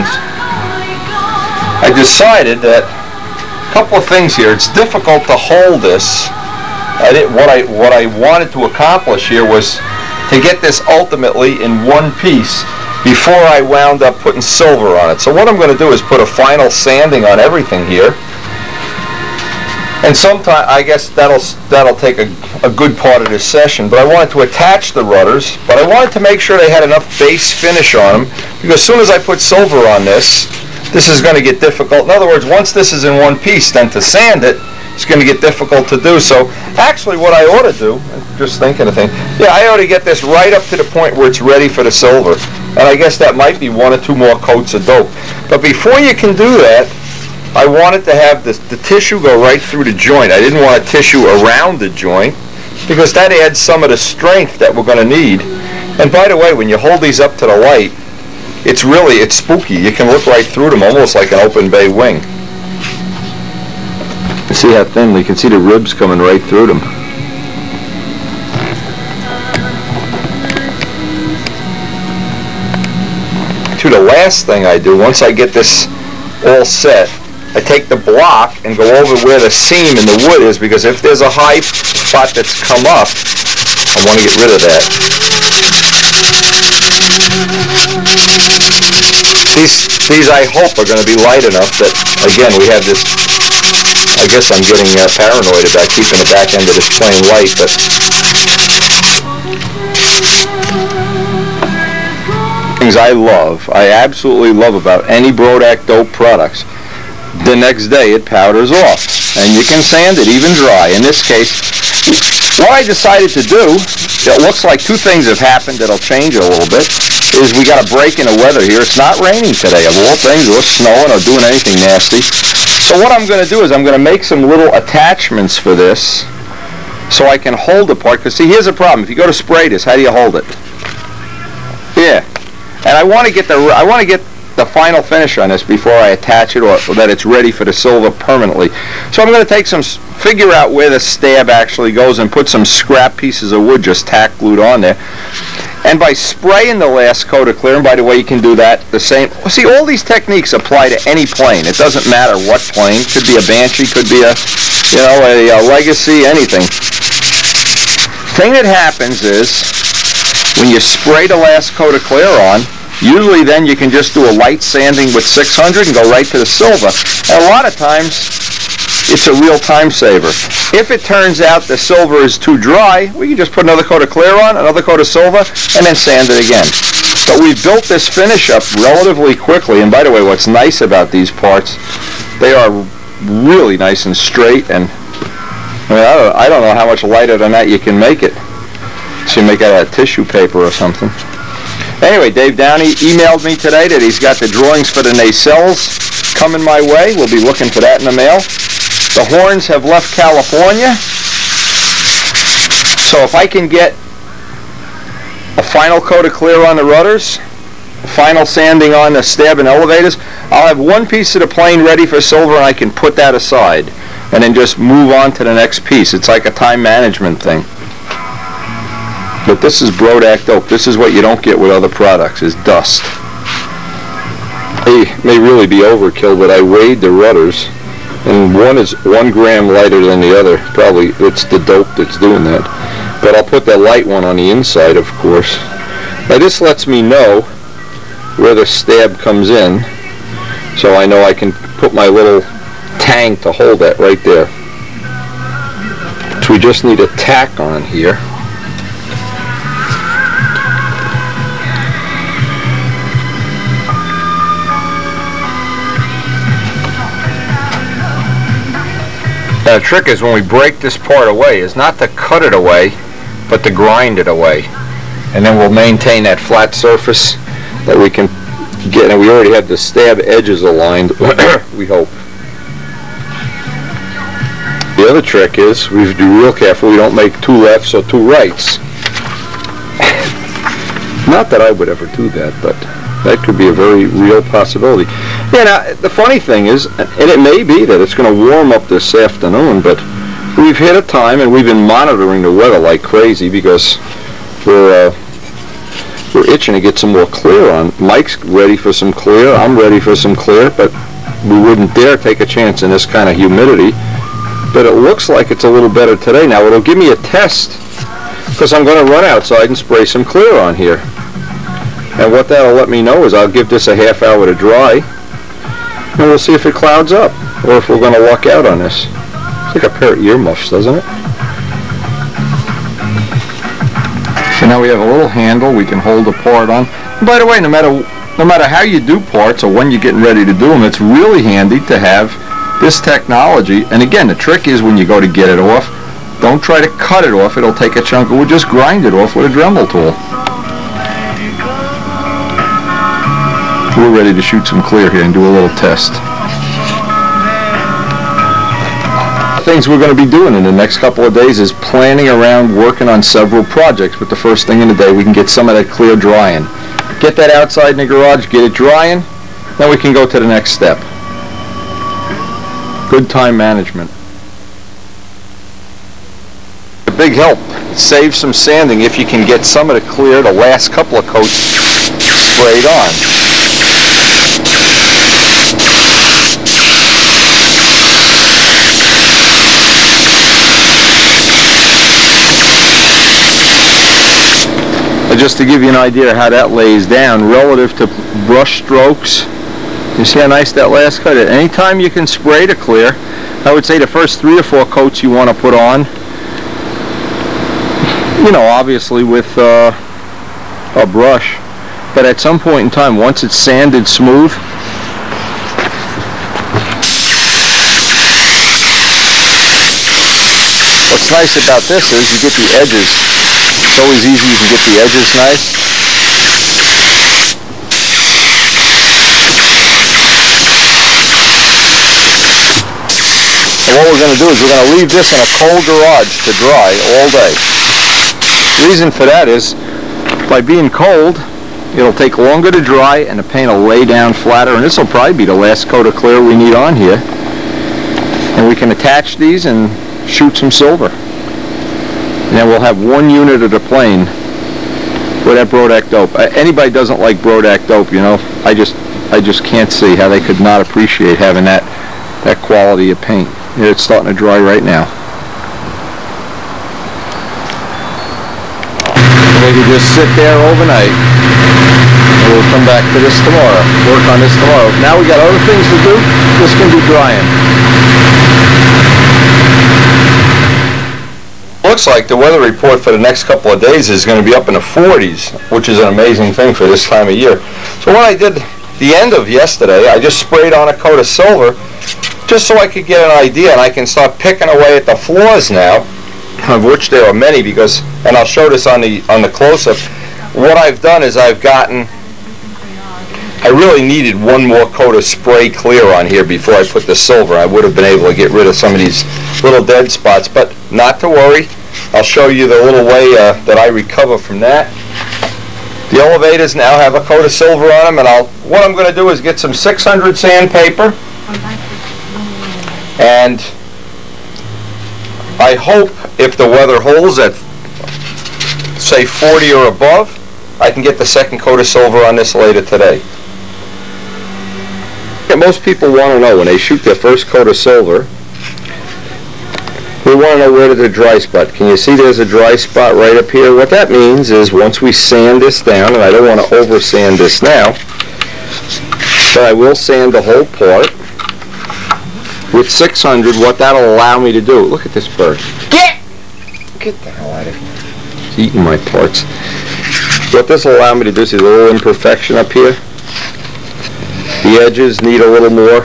[SPEAKER 2] I decided that a couple of things here. It's difficult to hold this. What I wanted to accomplish here was to get this ultimately in one piece before I wound up putting silver on it. So what I'm going to do is put a final sanding on everything here. And sometime, I guess that'll take a good part of this session. But I wanted to attach the rudders, but I wanted to make sure they had enough base finish on them, because as soon as I put silver on this is going to get difficult. In other words, once this is in one piece, then to sand it, it's going to get difficult to do. So actually what I ought to do, just thinking of things, yeah, I ought to get this right up to the point where it's ready for the silver. And I guess that might be 1 or 2 more coats of dope. But before you can do that, I wanted to have the tissue go right through the joint. I didn't want a tissue around the joint, because that adds some of the strength that we're going to need. And by the way, when you hold these up to the light, it's spooky. You can look right through them, almost like an open bay wing. See how thin? You can see the ribs coming right through them. The last thing I do, once I get this all set, I take the block and go over where the seam in the wood is, because if there's a high spot that's come up, I want to get rid of that. These I hope are going to be light enough that, again, we have this, I guess I'm getting paranoid about keeping the back end of this plane light, but things I absolutely love about any Brodack dope products. The next day it powders off, and you can sand it even dry. In this case, what I decided to do, it looks like 2 things have happened that'll change it a little bit, is we got a break in the weather here. It's not raining today, of all things, or snowing or doing anything nasty. So what I'm going to do is I'm going to make some little attachments for this so I can hold the part, because see, here's a problem. If you go to spray this, how do you hold it? Yeah. And I want to get the final finish on this before I attach it, or that it's ready for the silver permanently. So I'm going to figure out where the stab actually goes and put some scrap pieces of wood just tack glued on there. And by spraying the last coat of clear, and by the way, you can do that the same. Well, see, all these techniques apply to any plane. It doesn't matter what plane. Could be a Banshee, could be a Legacy, anything. Thing that happens is, when you spray the last coat of clear on, usually then you can just do a light sanding with 600 and go right to the silver. And a lot of times, it's a real time saver. If it turns out the silver is too dry, we can just put another coat of clear on, another coat of silver, and then sand it again. But we've built this finish up relatively quickly. And by the way, what's nice about these parts, they are really nice and straight. And I don't know how much lighter than that you can make it. So you make it out of tissue paper or something. Anyway, Dave Downey emailed me today that he's got the drawings for the nacelles coming my way. We'll be looking for that in the mail. The horns have left California. So if I can get a final coat of clear on the rudders, final sanding on the stab and elevators, I'll have 1 piece of the plane ready for silver, and I can put that aside and then just move on to the next piece. It's like a time management thing. But this is Brodack dope. This is what you don't get with other products, is dust. They may really be overkill, but I weighed the rudders, and one is 1 gram lighter than the other. Probably it's the dope that's doing that. But I'll put that light one on the inside, of course. Now this lets me know where the stab comes in, so I know I can put my little tang to hold that right there. So we just need a tack on here. Now the trick is, when we break this part away, is not to cut it away, but to grind it away. And then we'll maintain that flat surface that we can get, and we already have the stab edges aligned, we hope. The other trick is, we have to be real careful we don't make 2 lefts or 2 rights. Not that I would ever do that, but That could be a very real possibility. Yeah, now, the funny thing is, and it may be that it's going to warm up this afternoon, but we've hit a time, and we've been monitoring the weather like crazy because we're itching to get some more clear on. Mike's ready for some clear. I'm ready for some clear, but we wouldn't dare take a chance in this kind of humidity. But it looks like it's a little better today. Now, it'll give me a test because I'm going to run outside and spray some clear on here. And what that'll let me know is I'll give this a half hour to dry, and we'll see if it clouds up or if we're going to luck out on this. It's like a pair of earmuffs, doesn't it? So now we have a little handle we can hold the part on. And by the way, no matter how you do parts or when you're getting ready to do them, it's really handy to have this technology. And again, the trick is when you go to get it off, don't try to cut it off. It'll take a chunk. We'll just grind it off with a Dremel tool. We're ready to shoot some clear here and do a little test. Things we're going to be doing in the next couple of days is planning around working on several projects, but the first thing in the day we can get some of that clear drying. Get that outside in the garage, get it drying, then we can go to the next step. Good time management. A big help. Save some sanding if you can get some of the clear, the last couple of coats sprayed on. Just to give you an idea of how that lays down relative to brush strokes, you see how nice that last coat is? Anytime you can spray to clear, I would say the first 3 or 4 coats you want to put on, you know, obviously with a brush, but at some point in time, once it's sanded smooth, what's nice about this is you get the edges. It's always easy, you can get the edges nice. And what we're going to do is we're going to leave this in a cold garage to dry all day. The reason for that is by being cold, it'll take longer to dry and the paint will lay down flatter, and this will probably be the last coat of clear we need on here. And we can attach these and shoot some silver. And then we'll have one unit of the plane with that Brodak dope. Anybody doesn't like Brodak dope, you know, I just can't see how they could not appreciate having that quality of paint. It's starting to dry right now. We can just sit there overnight, and we'll come back to this tomorrow, work on this tomorrow. Now we got other things to do. This can be drying. Looks like the weather report for the next couple of days is going to be up in the 40s, which is an amazing thing for this time of year. So what I did the end of yesterday, I just sprayed on a coat of silver just so I could get an idea, and I can start picking away at the flaws now, of which there are many, because, and I'll show this on the close-up, what I've done is I really needed one more coat of spray clear on here before I put the silver. I would have been able to get rid of some of these little dead spots, but not to worry. I'll show you the little way that I recover from that. The elevators now have a coat of silver on them, and what I'm going to do is get some 600 sandpaper, and I hope if the weather holds at, say, 40 or above, I can get the second coat of silver on this later today. Most people want to know when they shoot their first coat of silver, they want to know where there's a dry spot. Can you see there's a dry spot right up here? What that means is once we sand this down, and I don't want to over sand this now, but I will sand the whole part with 600. What that'll allow me to do, look at this bird. Get the hell out of here. It's eating my parts. What this will allow me to do is a little imperfection up here. The edges need a little more.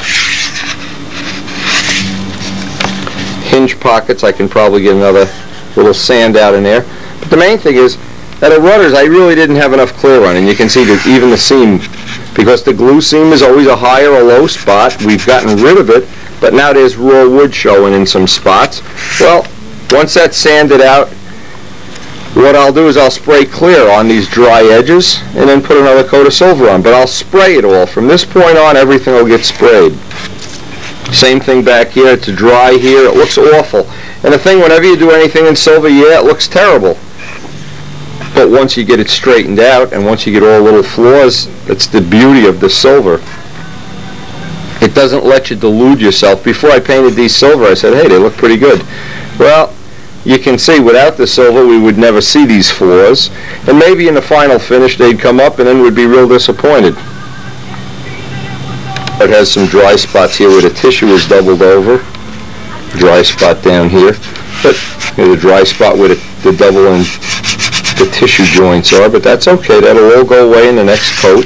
[SPEAKER 2] Hinge pockets, I can probably get another little sand out in there. But the main thing is that the rudders, I really didn't have enough clear on, and you can see that even the seam, because the glue seam is always a high or a low spot, we've gotten rid of it, but now there's raw wood showing in some spots. Well, once that's sanded out, what I'll do is I'll spray clear on these dry edges and then put another coat of silver on. But I'll spray it all. From this point on, everything will get sprayed. Same thing back here. It's dry here. It looks awful. And the thing, whenever you do anything in silver, yeah, it looks terrible. But once you get it straightened out and once you get all the little flaws, that's the beauty of the silver. It doesn't let you delude yourself. Before I painted these silver, I said, hey, they look pretty good. Well, you can see without the silver, we would never see these flaws. And maybe in the final finish, they'd come up and then we'd be real disappointed. It has some dry spots here where the tissue is doubled over. Dry spot down here. But there's a dry spot where the double and the tissue joints are, but that's okay. That'll all go away in the next coat.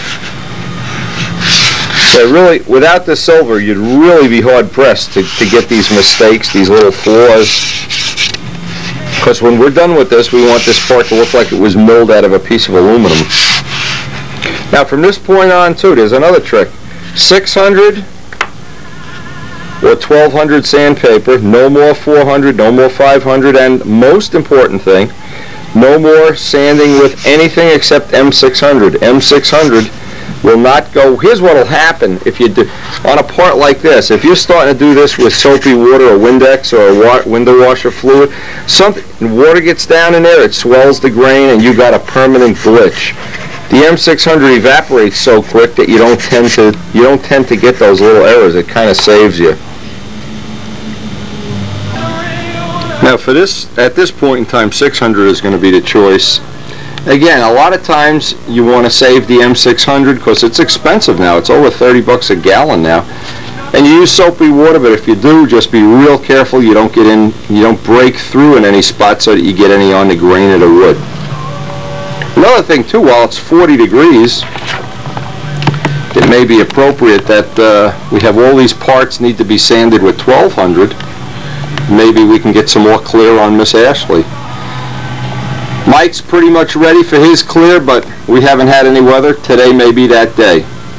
[SPEAKER 2] But really, without the silver, you'd really be hard-pressed to get these mistakes, these little flaws. Because when we're done with this, we want this part to look like it was milled out of a piece of aluminum. Now, from this point on, too, there's another trick. 600 or 1200 sandpaper, no more 400, no more 500, and most important thing, no more sanding with anything except M600. M600 will not go. Here's what will happen if you do on a part like this. If you're starting to do this with soapy water or Windex or a window washer fluid, water gets down in there, it swells the grain, and you got a permanent glitch. The M600 evaporates so quick that you don't tend to get those little errors. It kind of saves you. Now for this, at this point in time, 600 is going to be the choice. Again, a lot of times you want to save the M600 because it's expensive now. It's over 30 bucks a gallon now. And you use soapy water, but if you do, just be real careful you don't break through in any spot so that you get any on the grain of the wood. Another thing too, while it's 40 degrees, it may be appropriate that we have all these parts need to be sanded with 1200. Maybe we can get some more clear on Miss Ashley. Mike's pretty much ready for his clear, but we haven't had any weather. Today may be that day.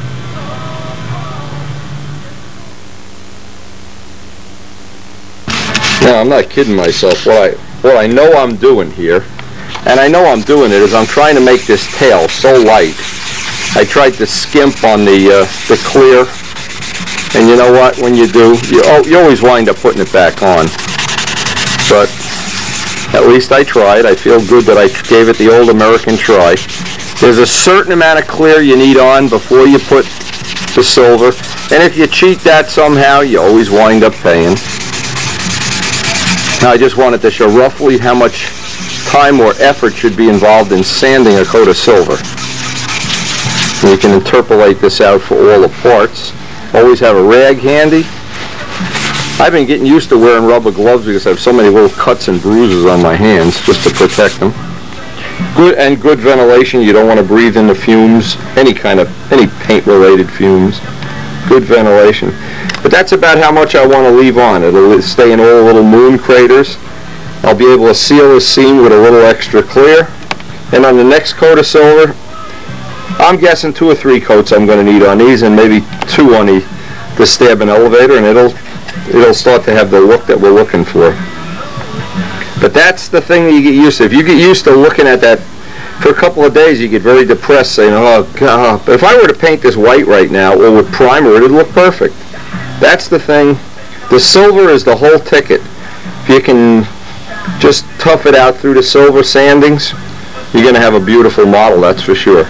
[SPEAKER 2] Now, I'm not kidding myself. What I know I'm doing here, and I know I'm doing it, is I'm trying to make this tail so light. I tried to skimp on the clear, and you know what? When you do, you always wind up putting it back on. But at least I tried. I feel good that I gave it the old American try. There's a certain amount of clear you need on before you put the silver, and if you cheat that somehow, you always wind up paying. Now, I just wanted to show roughly how much time or effort should be involved in sanding a coat of silver. And you can interpolate this out for all the parts. Always have a rag handy. I've been getting used to wearing rubber gloves because I have so many little cuts and bruises on my hands just to protect them. Good ventilation. You don't want to breathe in the fumes, any paint-related fumes. Good ventilation. But that's about how much I want to leave on. It'll stay in all the little moon craters. I'll be able to seal the seam with a little extra clear. And on the next coat of silver, I'm guessing 2 or 3 coats I'm going to need on these, and maybe 2 on the stab and elevator, and it'll start to have the look that we're looking for. But that's the thing that you get used to. If you get used to looking at that for a couple of days, you get very depressed saying, oh God. But if I were to paint this white right now, or with primer, it'd look perfect. That's the thing. The silver is the whole ticket. If you can just tough it out through the silver sandings, you're going to have a beautiful model, that's for sure.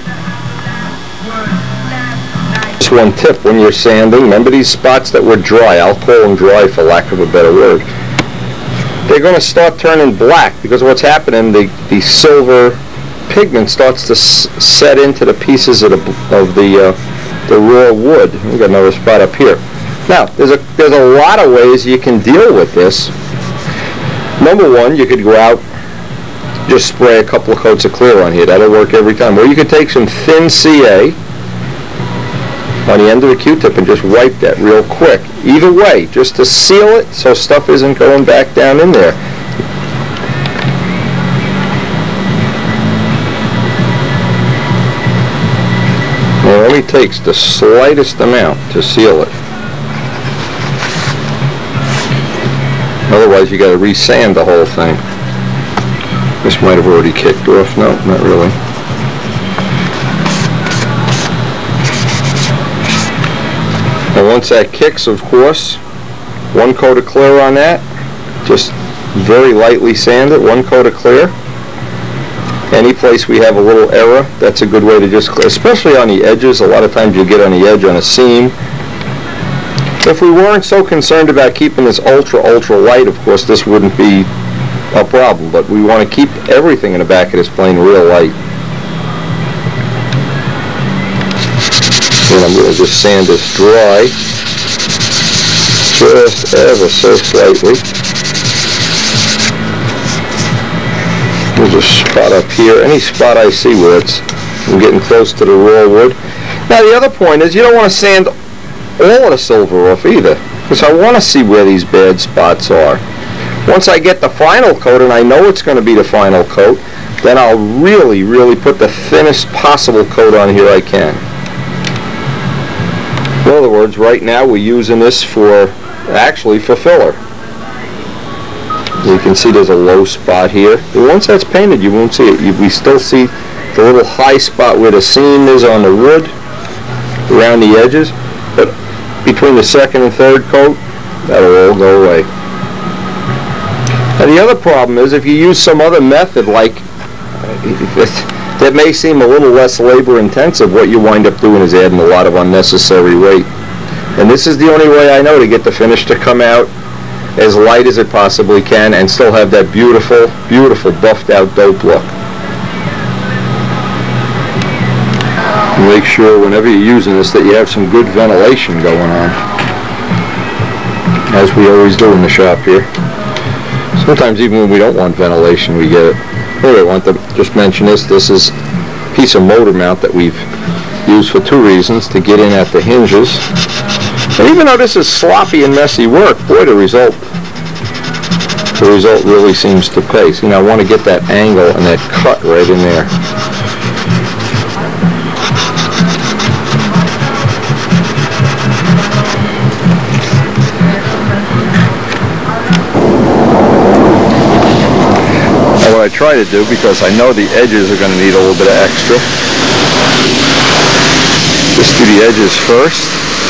[SPEAKER 2] Just one tip when you're sanding, remember these spots that were dry, I'll call them dry for lack of a better word. They're going to start turning black because what's happening, the silver pigment starts to set into the pieces of the raw wood. We've got another spot up here. Now, there's a lot of ways you can deal with this. Number one, you could go out, just spray a couple of coats of clear on here. That'll work every time. Or you could take some thin CA on the end of the Q-tip and just wipe that real quick. Either way, just to seal it so stuff isn't going back down in there. It only takes the slightest amount to seal it. Otherwise, you got to re-sand the whole thing. This might have already kicked off. No, not really. And once that kicks, of course, one coat of clear on that. Just very lightly sand it, one coat of clear. Any place we have a little error, that's a good way to just clear, especially on the edges. A lot of times you get on the edge on a seam. If we weren't so concerned about keeping this ultra light, of course, this wouldn't be a problem, but we want to keep everything in the back of this plane real light. And I'm going to just sand this dry, just ever so slightly. We'll just spot up here, any spot I see where I'm getting close to the raw wood. Now the other point is you don't want to sand all of the silver off either, because I want to see where these bad spots are. Once I get the final coat, and I know it's going to be the final coat, then I'll really put the thinnest possible coat on here I can. In other words, right now we're using this actually for filler. You can see there's a low spot here. And once that's painted, you won't see it. We still see the little high spot where the seam is on the wood, around the edges, but between the second and third coat, that'll all go away. Now the other problem is if you use some other method, like that may seem a little less labor intensive, what you wind up doing is adding a lot of unnecessary weight. And this is the only way I know to get the finish to come out as light as it possibly can and still have that beautiful buffed out dope look. Make sure whenever you're using this that you have some good ventilation going on, as we always do in the shop here. Sometimes even when we don't want ventilation, we get it. Anyway, I want to just mention this. This is a piece of motor mount that we've used for two reasons: to get in at the hinges. And even though this is sloppy and messy work, boy, the result really seems to pay. See, now I want to get that angle and that cut right in there. Now what I try to do, because I know the edges are going to need a little bit of extra, just do the edges first.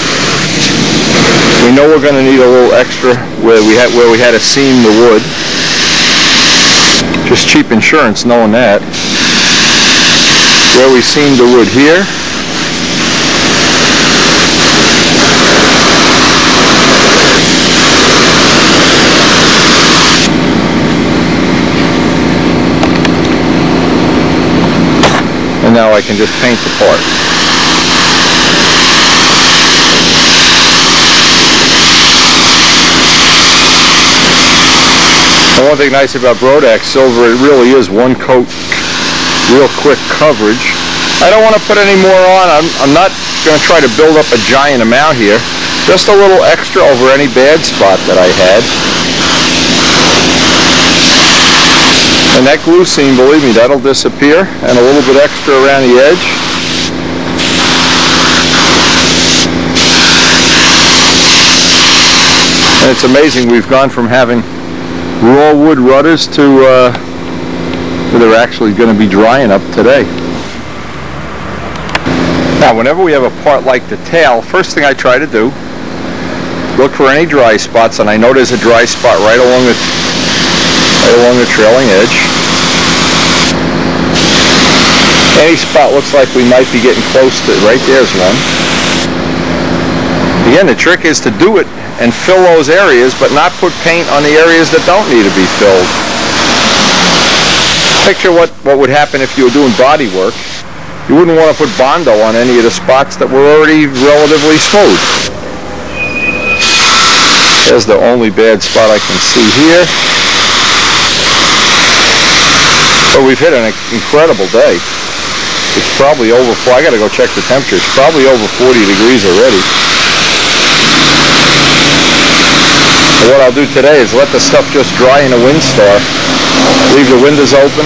[SPEAKER 2] We know we're going to need a little extra where we had to seam the wood. Just cheap insurance knowing that. Where we seamed the wood here. And now I can just paint the part. And one thing nice about Brodax silver, it really is one coat, real quick coverage. I don't want to put any more on. I'm not going to try to build up a giant amount here. Just a little extra over any bad spot that I had. And that glue seam, believe me, that'll disappear. And a little bit extra around the edge. And it's amazing, we've gone from having raw wood rudders to they're actually going to be drying up today. Now whenever we have a part like the tail, first thing I try to do, look for any dry spots, and I know there's a dry spot right along the trailing edge. Any spot looks like we might be getting close to it. Right there's one. Again, the trick is to do it and fill those areas, but not put paint on the areas that don't need to be filled. Picture what would happen if you were doing body work. You wouldn't want to put Bondo on any of the spots that were already relatively smooth. There's the only bad spot I can see here. But we've hit an incredible day. It's probably over, I gotta go check the temperature. It's probably over 40 degrees already. And what I'll do today is let the stuff just dry in a WinStar. Leave the windows open.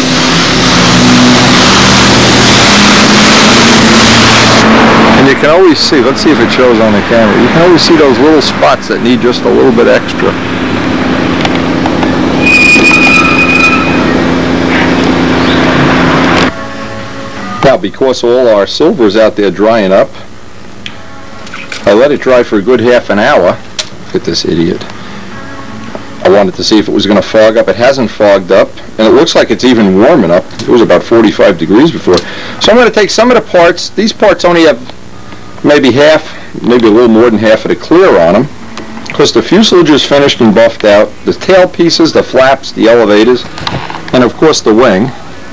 [SPEAKER 2] And you can always see, let's see if it shows on the camera, you can always see those little spots that need just a little bit extra. Now, because all our silver is out there drying up, I let it dry for a good half an hour. Look at this idiot. I wanted to see if it was going to fog up. It hasn't fogged up, and it looks like it's even warming up. It was about 45 degrees before. So I'm going to take some of the parts. These parts only have maybe half, maybe a little more than half of the clear on them, because the fuselage is finished and buffed out. The tail pieces, the flaps, the elevators, and of course the wing.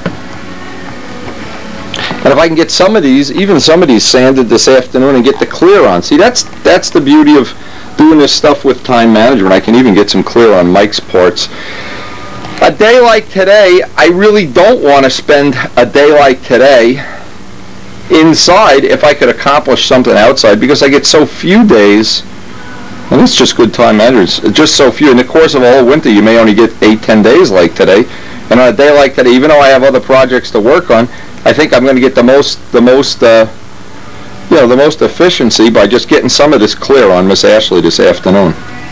[SPEAKER 2] And if I can get some of these, even some of these sanded this afternoon and get the clear on. See, that's the beauty of doing this stuff with time management. I can even get some clear on Mike's parts. A day like today, I really don't want to spend a day like today inside if I could accomplish something outside, because I get so few days, and it's just good time management. Just so few. In the course of a whole winter, you may only get 8-10 days like today. And on a day like today, even though I have other projects to work on, I think I'm going to get the most efficiency by just getting some of this clear on Miss Ashley this afternoon.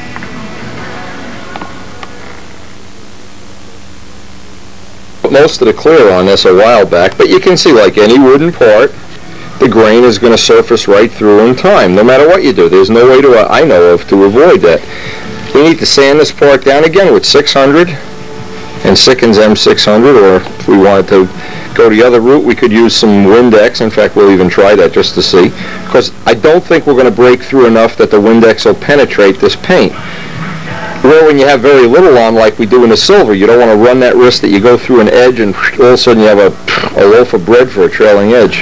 [SPEAKER 2] Put most of the clear on this a while back, but you can see, like any wooden part, the grain is going to surface right through in time, no matter what you do. There's no way I know of to avoid that. We need to sand this part down again with 600 and Sikkens M600, or if we wanted to go the other route, we could use some Windex. In fact, we'll even try that just to see, because I don't think we're going to break through enough that the Windex will penetrate this paint. Where when you have very little on, like we do in the silver, you don't want to run that risk that you go through an edge and all of a sudden you have a loaf of bread for a trailing edge.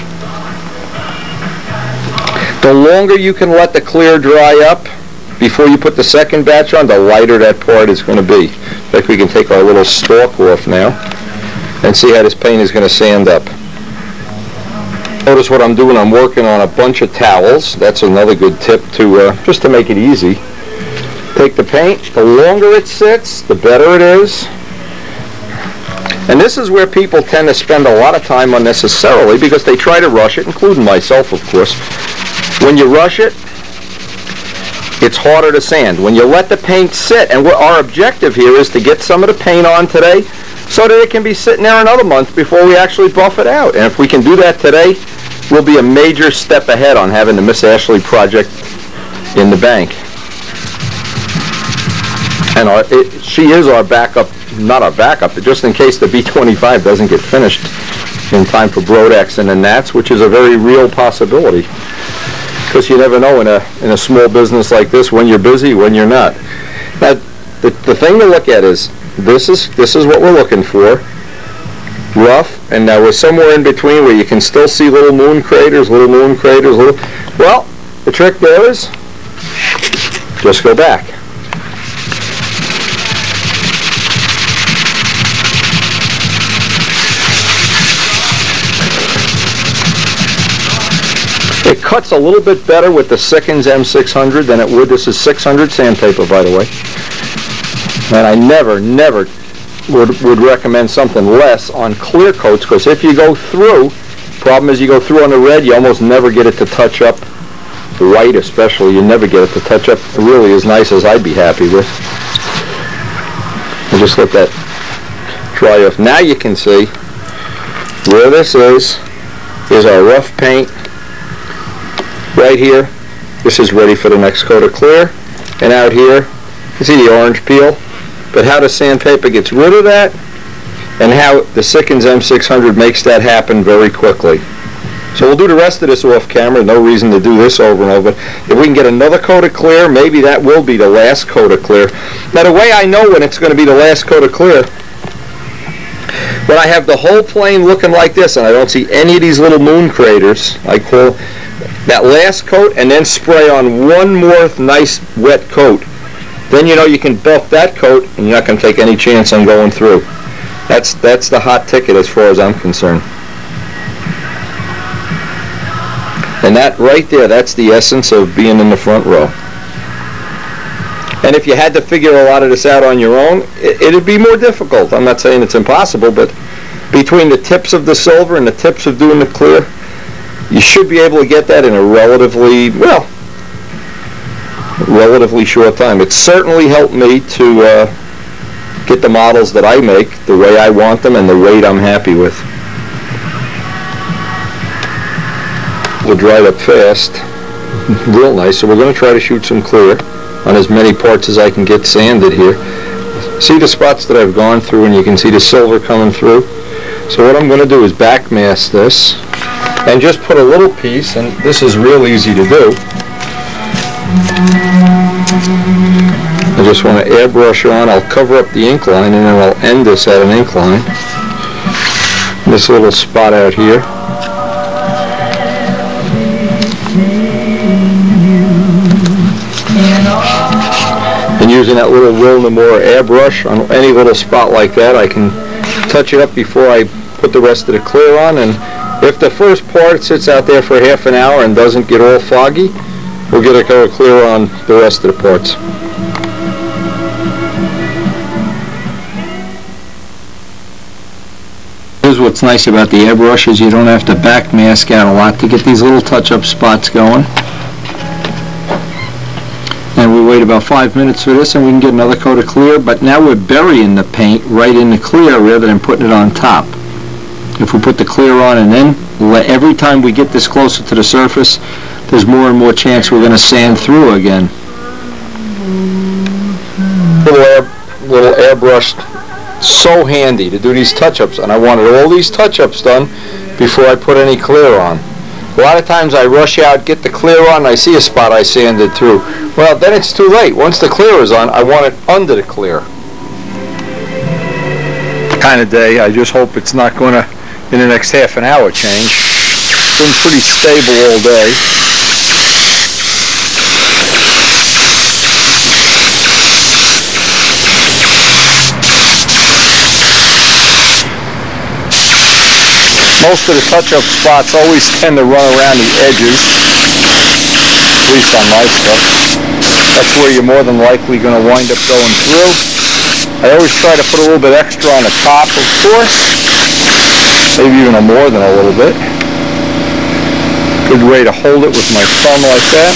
[SPEAKER 2] The longer you can let the clear dry up before you put the second batch on, the lighter that part is going to be. In fact, we can take our little stalk off now and see how this paint is going to sand up. Notice what I'm doing. I'm working on a bunch of towels. That's another good tip to just to make it easy. Take the paint. The longer it sits, the better it is. And this is where people tend to spend a lot of time unnecessarily, because they try to rush it, including myself, of course. When you rush it, it's harder to sand. When you let the paint sit, and our objective here is to get some of the paint on today so that it can be sitting there another month before we actually buff it out. And if we can do that today, we'll be a major step ahead on having the Miss Ashley project in the bank. And she is our backup, not our backup, but just in case the B-25 doesn't get finished in time for Brodex and the Nats, which is a very real possibility. Because you never know in a small business like this when you're busy, when you're not. Now, the thing to look at is this is what we're looking for. Rough, and now we're somewhere in between where you can still see little moon craters, well, the trick there is just go back. It cuts a little bit better with the Sikkens M600 than it would. This is 600 sandpaper, by the way. And I never would recommend something less on clear coats, because if you go through, problem is you go through on the red, you almost never get it to touch up. White especially, you never get it to touch up really as nice as I'd be happy with. I'll just let that dry off. Now you can see where this is our rough paint. Right here, this is ready for the next coat of clear. And out here, you see the orange peel. But how the sandpaper gets rid of that, and how the Sikkens M600 makes that happen very quickly. So we'll do the rest of this off camera. No reason to do this over and over. But if we can get another coat of clear, maybe that will be the last coat of clear. Now, the way I know when it's going to be the last coat of clear, when I have the whole plane looking like this and I don't see any of these little moon craters, I call that last coat, and then spray on one more nice wet coat. Then you know you can buff that coat and you're not going to take any chance on going through. That's the hot ticket as far as I'm concerned. And that right there, that's the essence of being in the front row. And if you had to figure a lot of this out on your own, it'd be more difficult. I'm not saying it's impossible, but between the tips of the silver and the tips of doing the clear, you should be able to get that in a relatively short time. It's certainly helped me to get the models that I make the way I want them and the weight I'm happy with. will dry up fast, real nice. So we're going to try to shoot some clear on as many parts as I can get sanded here. See the spots that I've gone through, and you can see the silver coming through. So what I'm going to do is back mask this and just put a little piece, and this is real easy to do. I just want to airbrush on. I'll cover up the ink line, and then I'll end this at an ink line. This little spot out here. And using that little Wilnamora airbrush on any little spot like that, I can touch it up before I put the rest of the clear on. And if the first part sits out there for half an hour and doesn't get all foggy, we'll get a coat of clear on the rest of the parts. Here's what's nice about the airbrush is you don't have to back mask out a lot to get these little touch-up spots going. And we wait about 5 minutes for this and we can get another coat of clear, but now we're burying the paint right in the clear rather than putting it on top. If we put the clear on and then every time we get this closer to the surface, there's more and more chance we're going to sand through again. Little airbrush, so handy to do these touch-ups, and I wanted all these touch-ups done before I put any clear on. A lot of times I rush out, get the clear on, and I see a spot I sanded through. Well, then it's too late. Once the clear is on, I want it under the clear. Kind of day. I just hope it's not going to, in the next half an hour, change. It's been pretty stable all day. Most of the touch-up spots always tend to run around the edges, at least on my stuff. That's where you're more than likely going to wind up going through. I always try to put a little bit extra on the top, of course, maybe even more than a little bit. Good way to hold it with my thumb like that.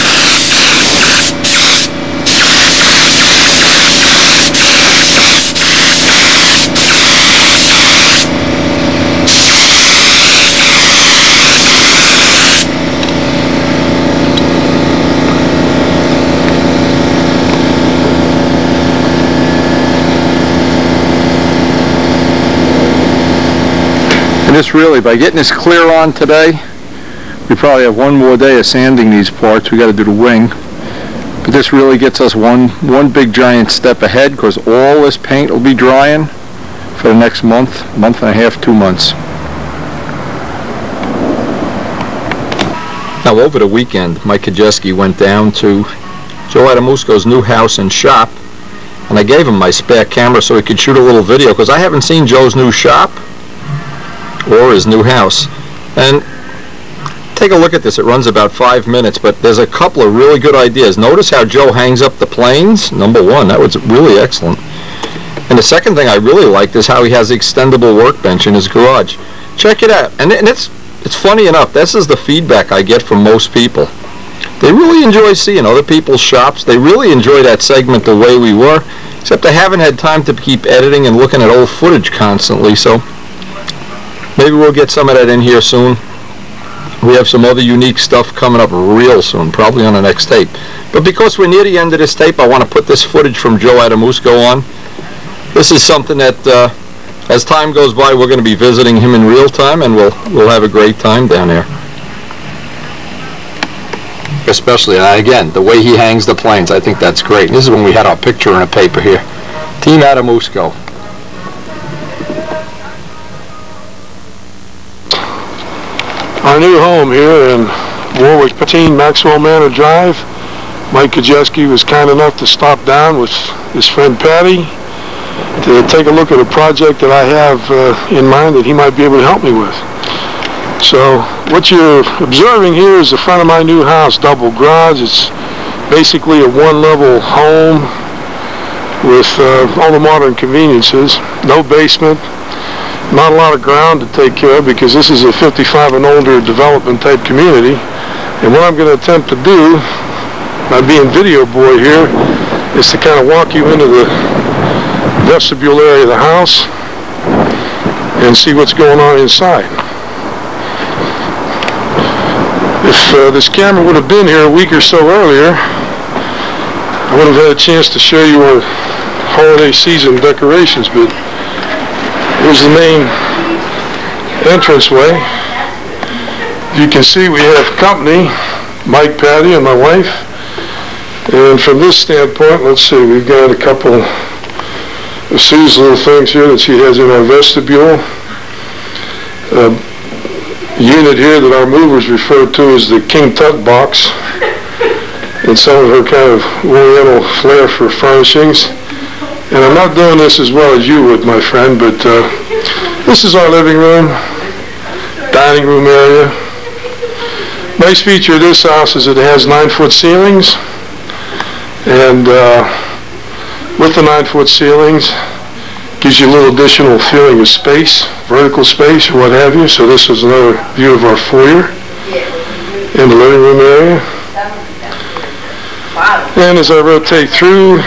[SPEAKER 2] And this really, by getting this clear on today, we probably have one more day of sanding these parts. We got to do the wing. But this really gets us one big giant step ahead, because all this paint will be drying for the next month and a half, 2 months. Now over the weekend, Mike Kajeski went down to Joe Adamusco's new house and shop, and I gave him my spare camera so he could shoot a little video, because I haven't seen Joe's new shop or his new house. And take a look at this. It runs about 5 minutes, but there's a couple of really good ideas. Notice how Joe hangs up the planes. Number one, that was really excellent. And the second thing I really liked is how he has the extendable workbench in his garage. Check it out. And it's funny enough, this is the feedback I get from most people. They really enjoy seeing other people's shops. They really enjoy that segment the way we were, except I haven't had time to keep editing and looking at old footage constantly, so maybe we'll get some of that in here soon. We have some other unique stuff coming up real soon, probably on the next tape. But because we're near the end of this tape, I want to put this footage from Joe Adamusco on. This is something that, as time goes by, we're going to be visiting him in real time, and we'll have a great time down there. Especially, again, the way he hangs the planes, I think that's great. This is when we had our picture in a paper here. Team Adamusco.
[SPEAKER 4] Our new home here in Warwick 15 Maxwell Manor Drive. Mike Kajeski was kind enough to stop down with his friend Patty to take a look at a project that I have in mind that he might be able to help me with. So what you're observing here is the front of my new house, double garage. It's basically a one-level home with all the modern conveniences, no basement. Not a lot of ground to take care of, because this is a 55 and older development type community. And what I'm going to attempt to do, by being video boy here, is to kind of walk you into the vestibule area of the house and see what's going on inside. If this camera would have been here a week or so earlier, I would have had a chance to show you our holiday season decorations, but here's the main entranceway. You can see we have company, Mike, Patty, and my wife. And from this standpoint, let's see, we've got a couple of Sue's little things here that she has in our vestibule. Unit here that our movers refer to as the King Tut box, and some of her kind of oriental flair for furnishings. And I'm not doing this as well as you would, my friend, but this is our living room, dining room area. Nice feature of this house is it has 9-foot ceilings, and with the 9-foot ceilings, gives you a little additional feeling of space, vertical space or what have you. So this is another view of our foyer in the living room area. And as I rotate through,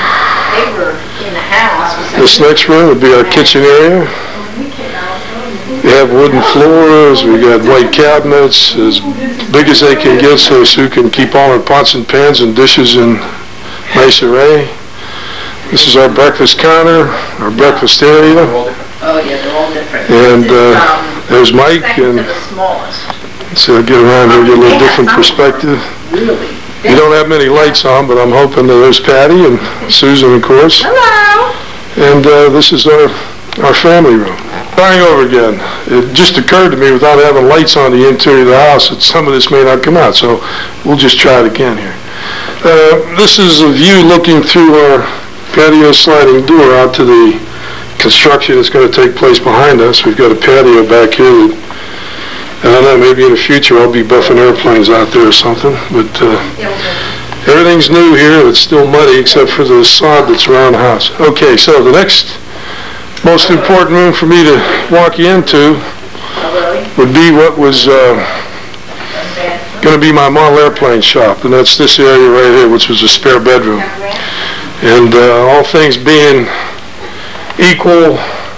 [SPEAKER 4] this next room would be our kitchen area. We have wooden floors, we got white cabinets, as big as they can get so Sue can keep all her pots and pans and dishes in nice array. This is our breakfast counter, our breakfast area.
[SPEAKER 5] Oh, yeah, they're all different.
[SPEAKER 4] And there's Mike, and so I get around here, get a little different perspective. You don't have many lights on, but I'm hoping that there's Patty and Susan, of course.
[SPEAKER 5] Hello.
[SPEAKER 4] And this is our family room. Starting over again, it just occurred to me without having lights on the interior of the house that some of this may not come out, so we'll just try it again here. This is a view looking through our patio sliding door out to the construction that's going to take place behind us. We've got a patio back here that, I don't know, maybe in the future I'll be buffing airplanes out there or something, but everything's new here. It's still muddy except for the sod that's around the house. Okay, so the next most important room for me to walk you into would be what was going to be my model airplane shop, and that's this area right here, which was a spare bedroom. And all things being equal,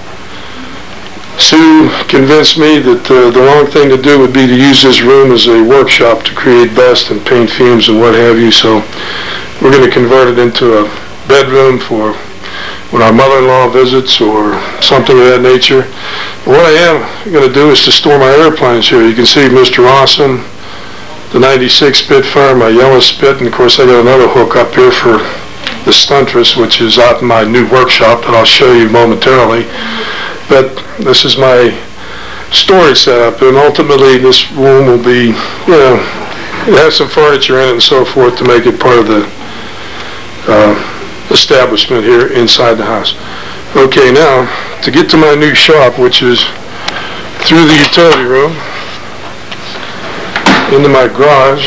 [SPEAKER 4] Sue convinced me that the wrong thing to do would be to use this room as a workshop to create dust and paint fumes and what have you. So we're going to convert it into a bedroom for when our mother-in-law visits or something of that nature. But what I am going to do is to store my airplanes here. You can see Mr. Awesome, the 96 Spitfire, my yellow Spit, and of course I got another hook up here for the Stuntress, which is out in my new workshop that I'll show you momentarily. But this is my storage setup, and ultimately this room will be, you know, it has some furniture in it and so forth to make it part of the establishment here inside the house. Okay, now to get to my new shop, which is through the utility room into my garage.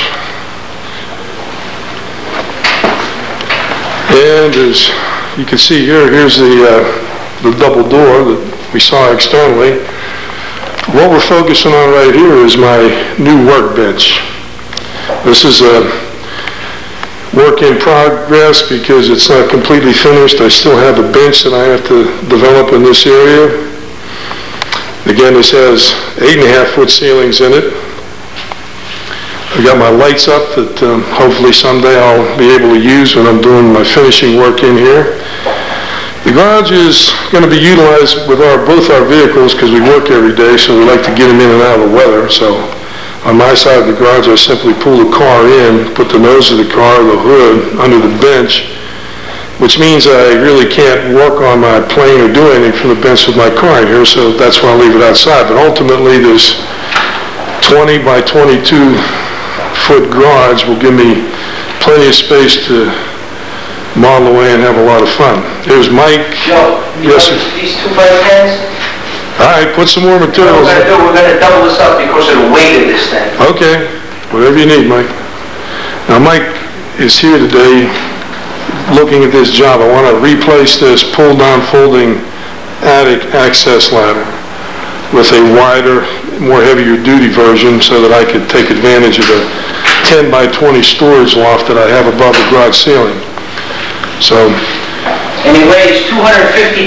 [SPEAKER 4] And as you can see here, here's the double door that we saw externally. What we're focusing on right here is my new workbench. This is a work in progress because it's not completely finished. I still have a bench that I have to develop in this area. Again, this has 8.5-foot ceilings in it. I've got my lights up that hopefully someday I'll be able to use when I'm doing my finishing work in here. The garage is going to be utilized with both our vehicles because we work every day, so we like to get them in and out of the weather. So on my side of the garage, I simply pull the car in, put the nose of the car, the hood, under the bench, which means I really can't work on my plane or do anything from the bench with my car in here, so that's why I leave it outside. But ultimately, this 20 by 22-foot garage will give me plenty of space to model away and have a lot of fun. Here's Mike.
[SPEAKER 6] Joe,
[SPEAKER 4] yes, sir.
[SPEAKER 6] These 2 by 10s?
[SPEAKER 4] All right, put some more materials in.
[SPEAKER 6] We're going to double this up because of the weight of this thing.
[SPEAKER 4] Okay, whatever you need, Mike. Now, Mike is here today looking at this job. I want to replace this pull-down folding attic access ladder with a wider, more heavier duty version so that I could take advantage of the 10 by 20 storage loft that I have above the garage ceiling. So,
[SPEAKER 6] And he weighs 250 pounds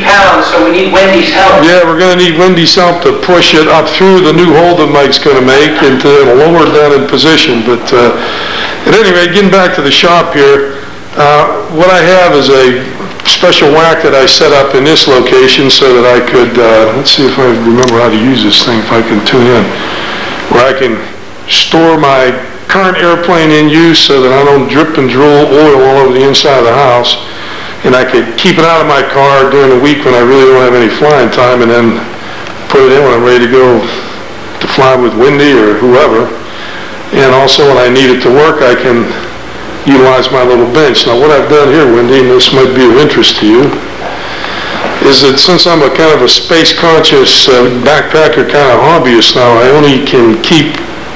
[SPEAKER 6] so we need Wendy's help.
[SPEAKER 4] Yeah, we're gonna need Wendy's help to push it up through the new hole that Mike's gonna make and to lower it down in position. But at any rate, getting back to the shop here, what I have is a special whack that I set up in this location so that I could, let's see if I remember how to use this thing, if I can tune in, where I can store my current airplane in use so that I don't drip and drool oil all over the inside of the house. And I could keep it out of my car during the week when I really don't have any flying time, and then put it in when I'm ready to go to fly with Wendy or whoever. And also when I need it to work, I can utilize my little bench. Now what I've done here, Wendy, and this might be of interest to you, is that since I'm a kind of a space-conscious backpacker kind of hobbyist now, I only can keep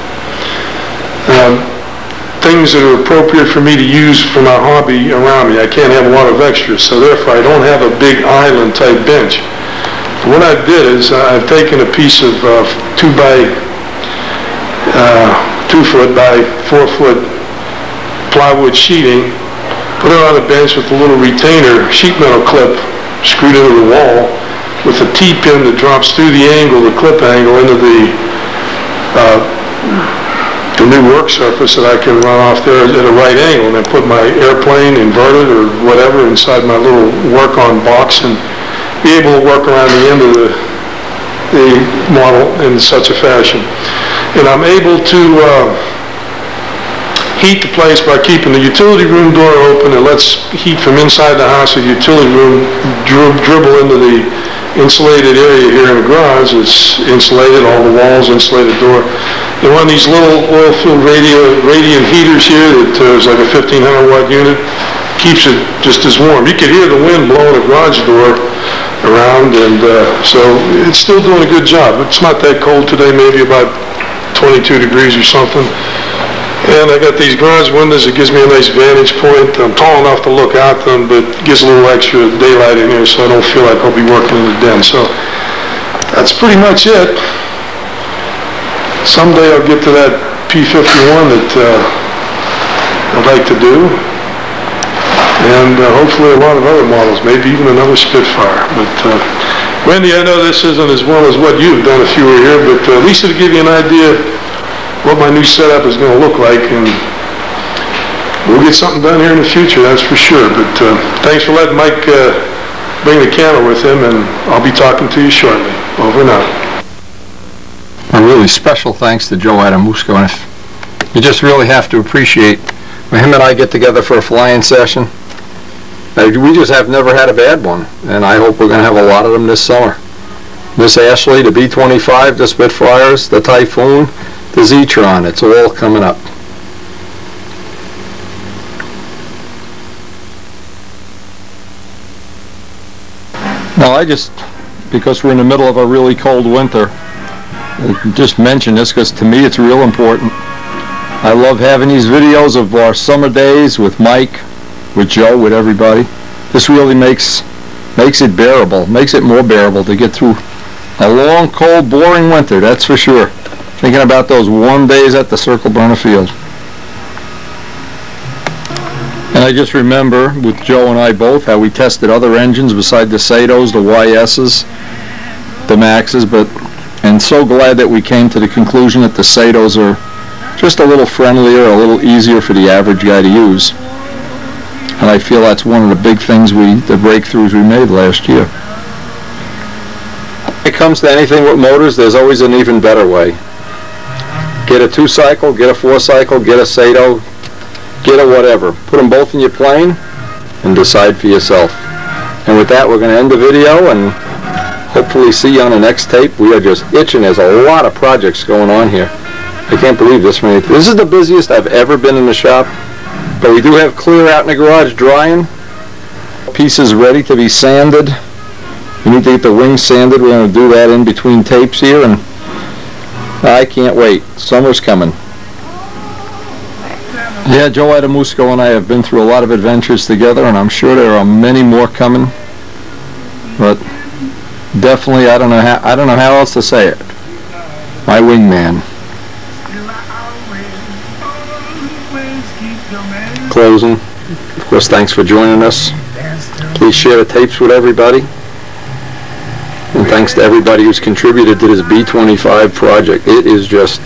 [SPEAKER 4] things that are appropriate for me to use for my hobby around me. I can't have a lot of extras, so therefore I don't have a big island type bench. What I did is I've taken a piece of 2 foot by 4 foot plywood sheeting, put it on a bench with a little retainer sheet metal clip screwed into the wall with a T-pin that drops through the angle, the clip angle, into the new work surface that I can run off there at a right angle, and then put my airplane inverted or whatever inside my little work-on box and be able to work around the end of the model in such a fashion. And I'm able to heat the place by keeping the utility room door open. It lets heat from inside the house, the utility room dribble into the insulated area here in the garage. It's insulated, all the walls, insulated door. They run these little oil-filled radiant heaters here that is like a 1500 watt unit. Keeps it just as warm. You can hear the wind blowing the garage door around, and so it's still doing a good job. It's not that cold today, maybe about 22 degrees or something. And I got these garage windows. It gives me a nice vantage point. I'm tall enough to look out them, but gives a little extra daylight in here so I don't feel like I'll be working in the den. So that's pretty much it. Someday I'll get to that P-51 that I'd like to do, and hopefully a lot of other models, maybe even another Spitfire. But Wendy, I know this isn't as well as what you've done if you were here, but at least it'll give you an idea what my new setup is going to look like, and we'll get something done here in the future, that's for sure. But thanks for letting Mike bring the camera with him, and I'll be talking to you shortly. Over and out.
[SPEAKER 2] A really special thanks to Joe Adamusco, and you just really have to appreciate when him and I get together for a flying session. We just have never had a bad one, and I hope we're going to have a lot of them this summer. Miss Ashley, the B-25, the Spitfires, the Typhoon, the Zetron, it's all coming up. Now because we're in the middle of a really cold winter, I just mention this because to me it's real important. I love having these videos of our summer days with Mike, with Joe, with everybody. This really makes it bearable, makes it more bearable to get through a long, cold, boring winter, that's for sure. Thinking about those warm days at the Circle Burner Field. And I just remember with Joe and I both how we tested other engines beside the Satos, the YS's, the Maxes, and so glad that we came to the conclusion that the Satos are just a little friendlier, a little easier for the average guy to use. And I feel that's one of the big things the breakthroughs we made last year. When it comes to anything with motors, there's always an even better way. Get a 2-cycle, get a 4-cycle, get a Sato, get a whatever. Put them both in your plane and decide for yourself. And with that, we're going to end the video and hopefully see you on the next tape. We are just itching. There's a lot of projects going on here. I can't believe this many. This is the busiest I've ever been in the shop. But we do have clear out in the garage drying. Pieces ready to be sanded. We need to get the wings sanded. We're going to do that in between tapes here, and I can't wait. Summer's coming. Yeah, Joe Adamusco and I have been through a lot of adventures together, and I'm sure there are many more coming. But definitely, I don't know how else to say it. My wingman. Closing. Of course, thanks for joining us. Please share the tapes with everybody. And thanks to everybody who's contributed to this B-25 project. It is just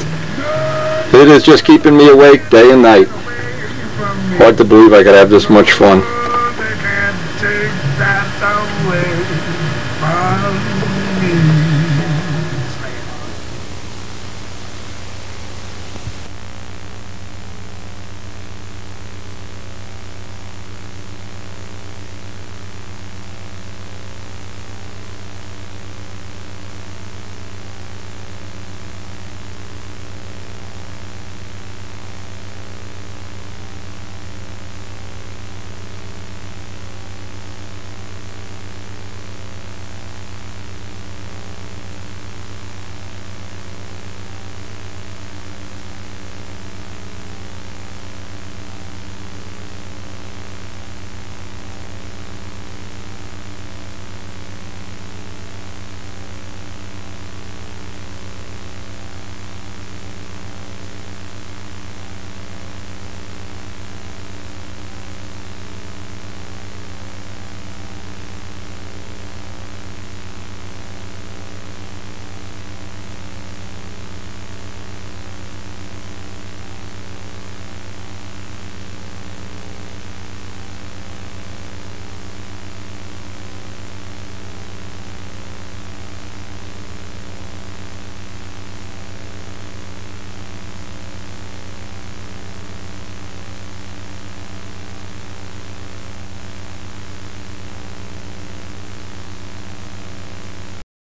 [SPEAKER 2] keeping me awake day and night. Hard to believe I could have this much fun.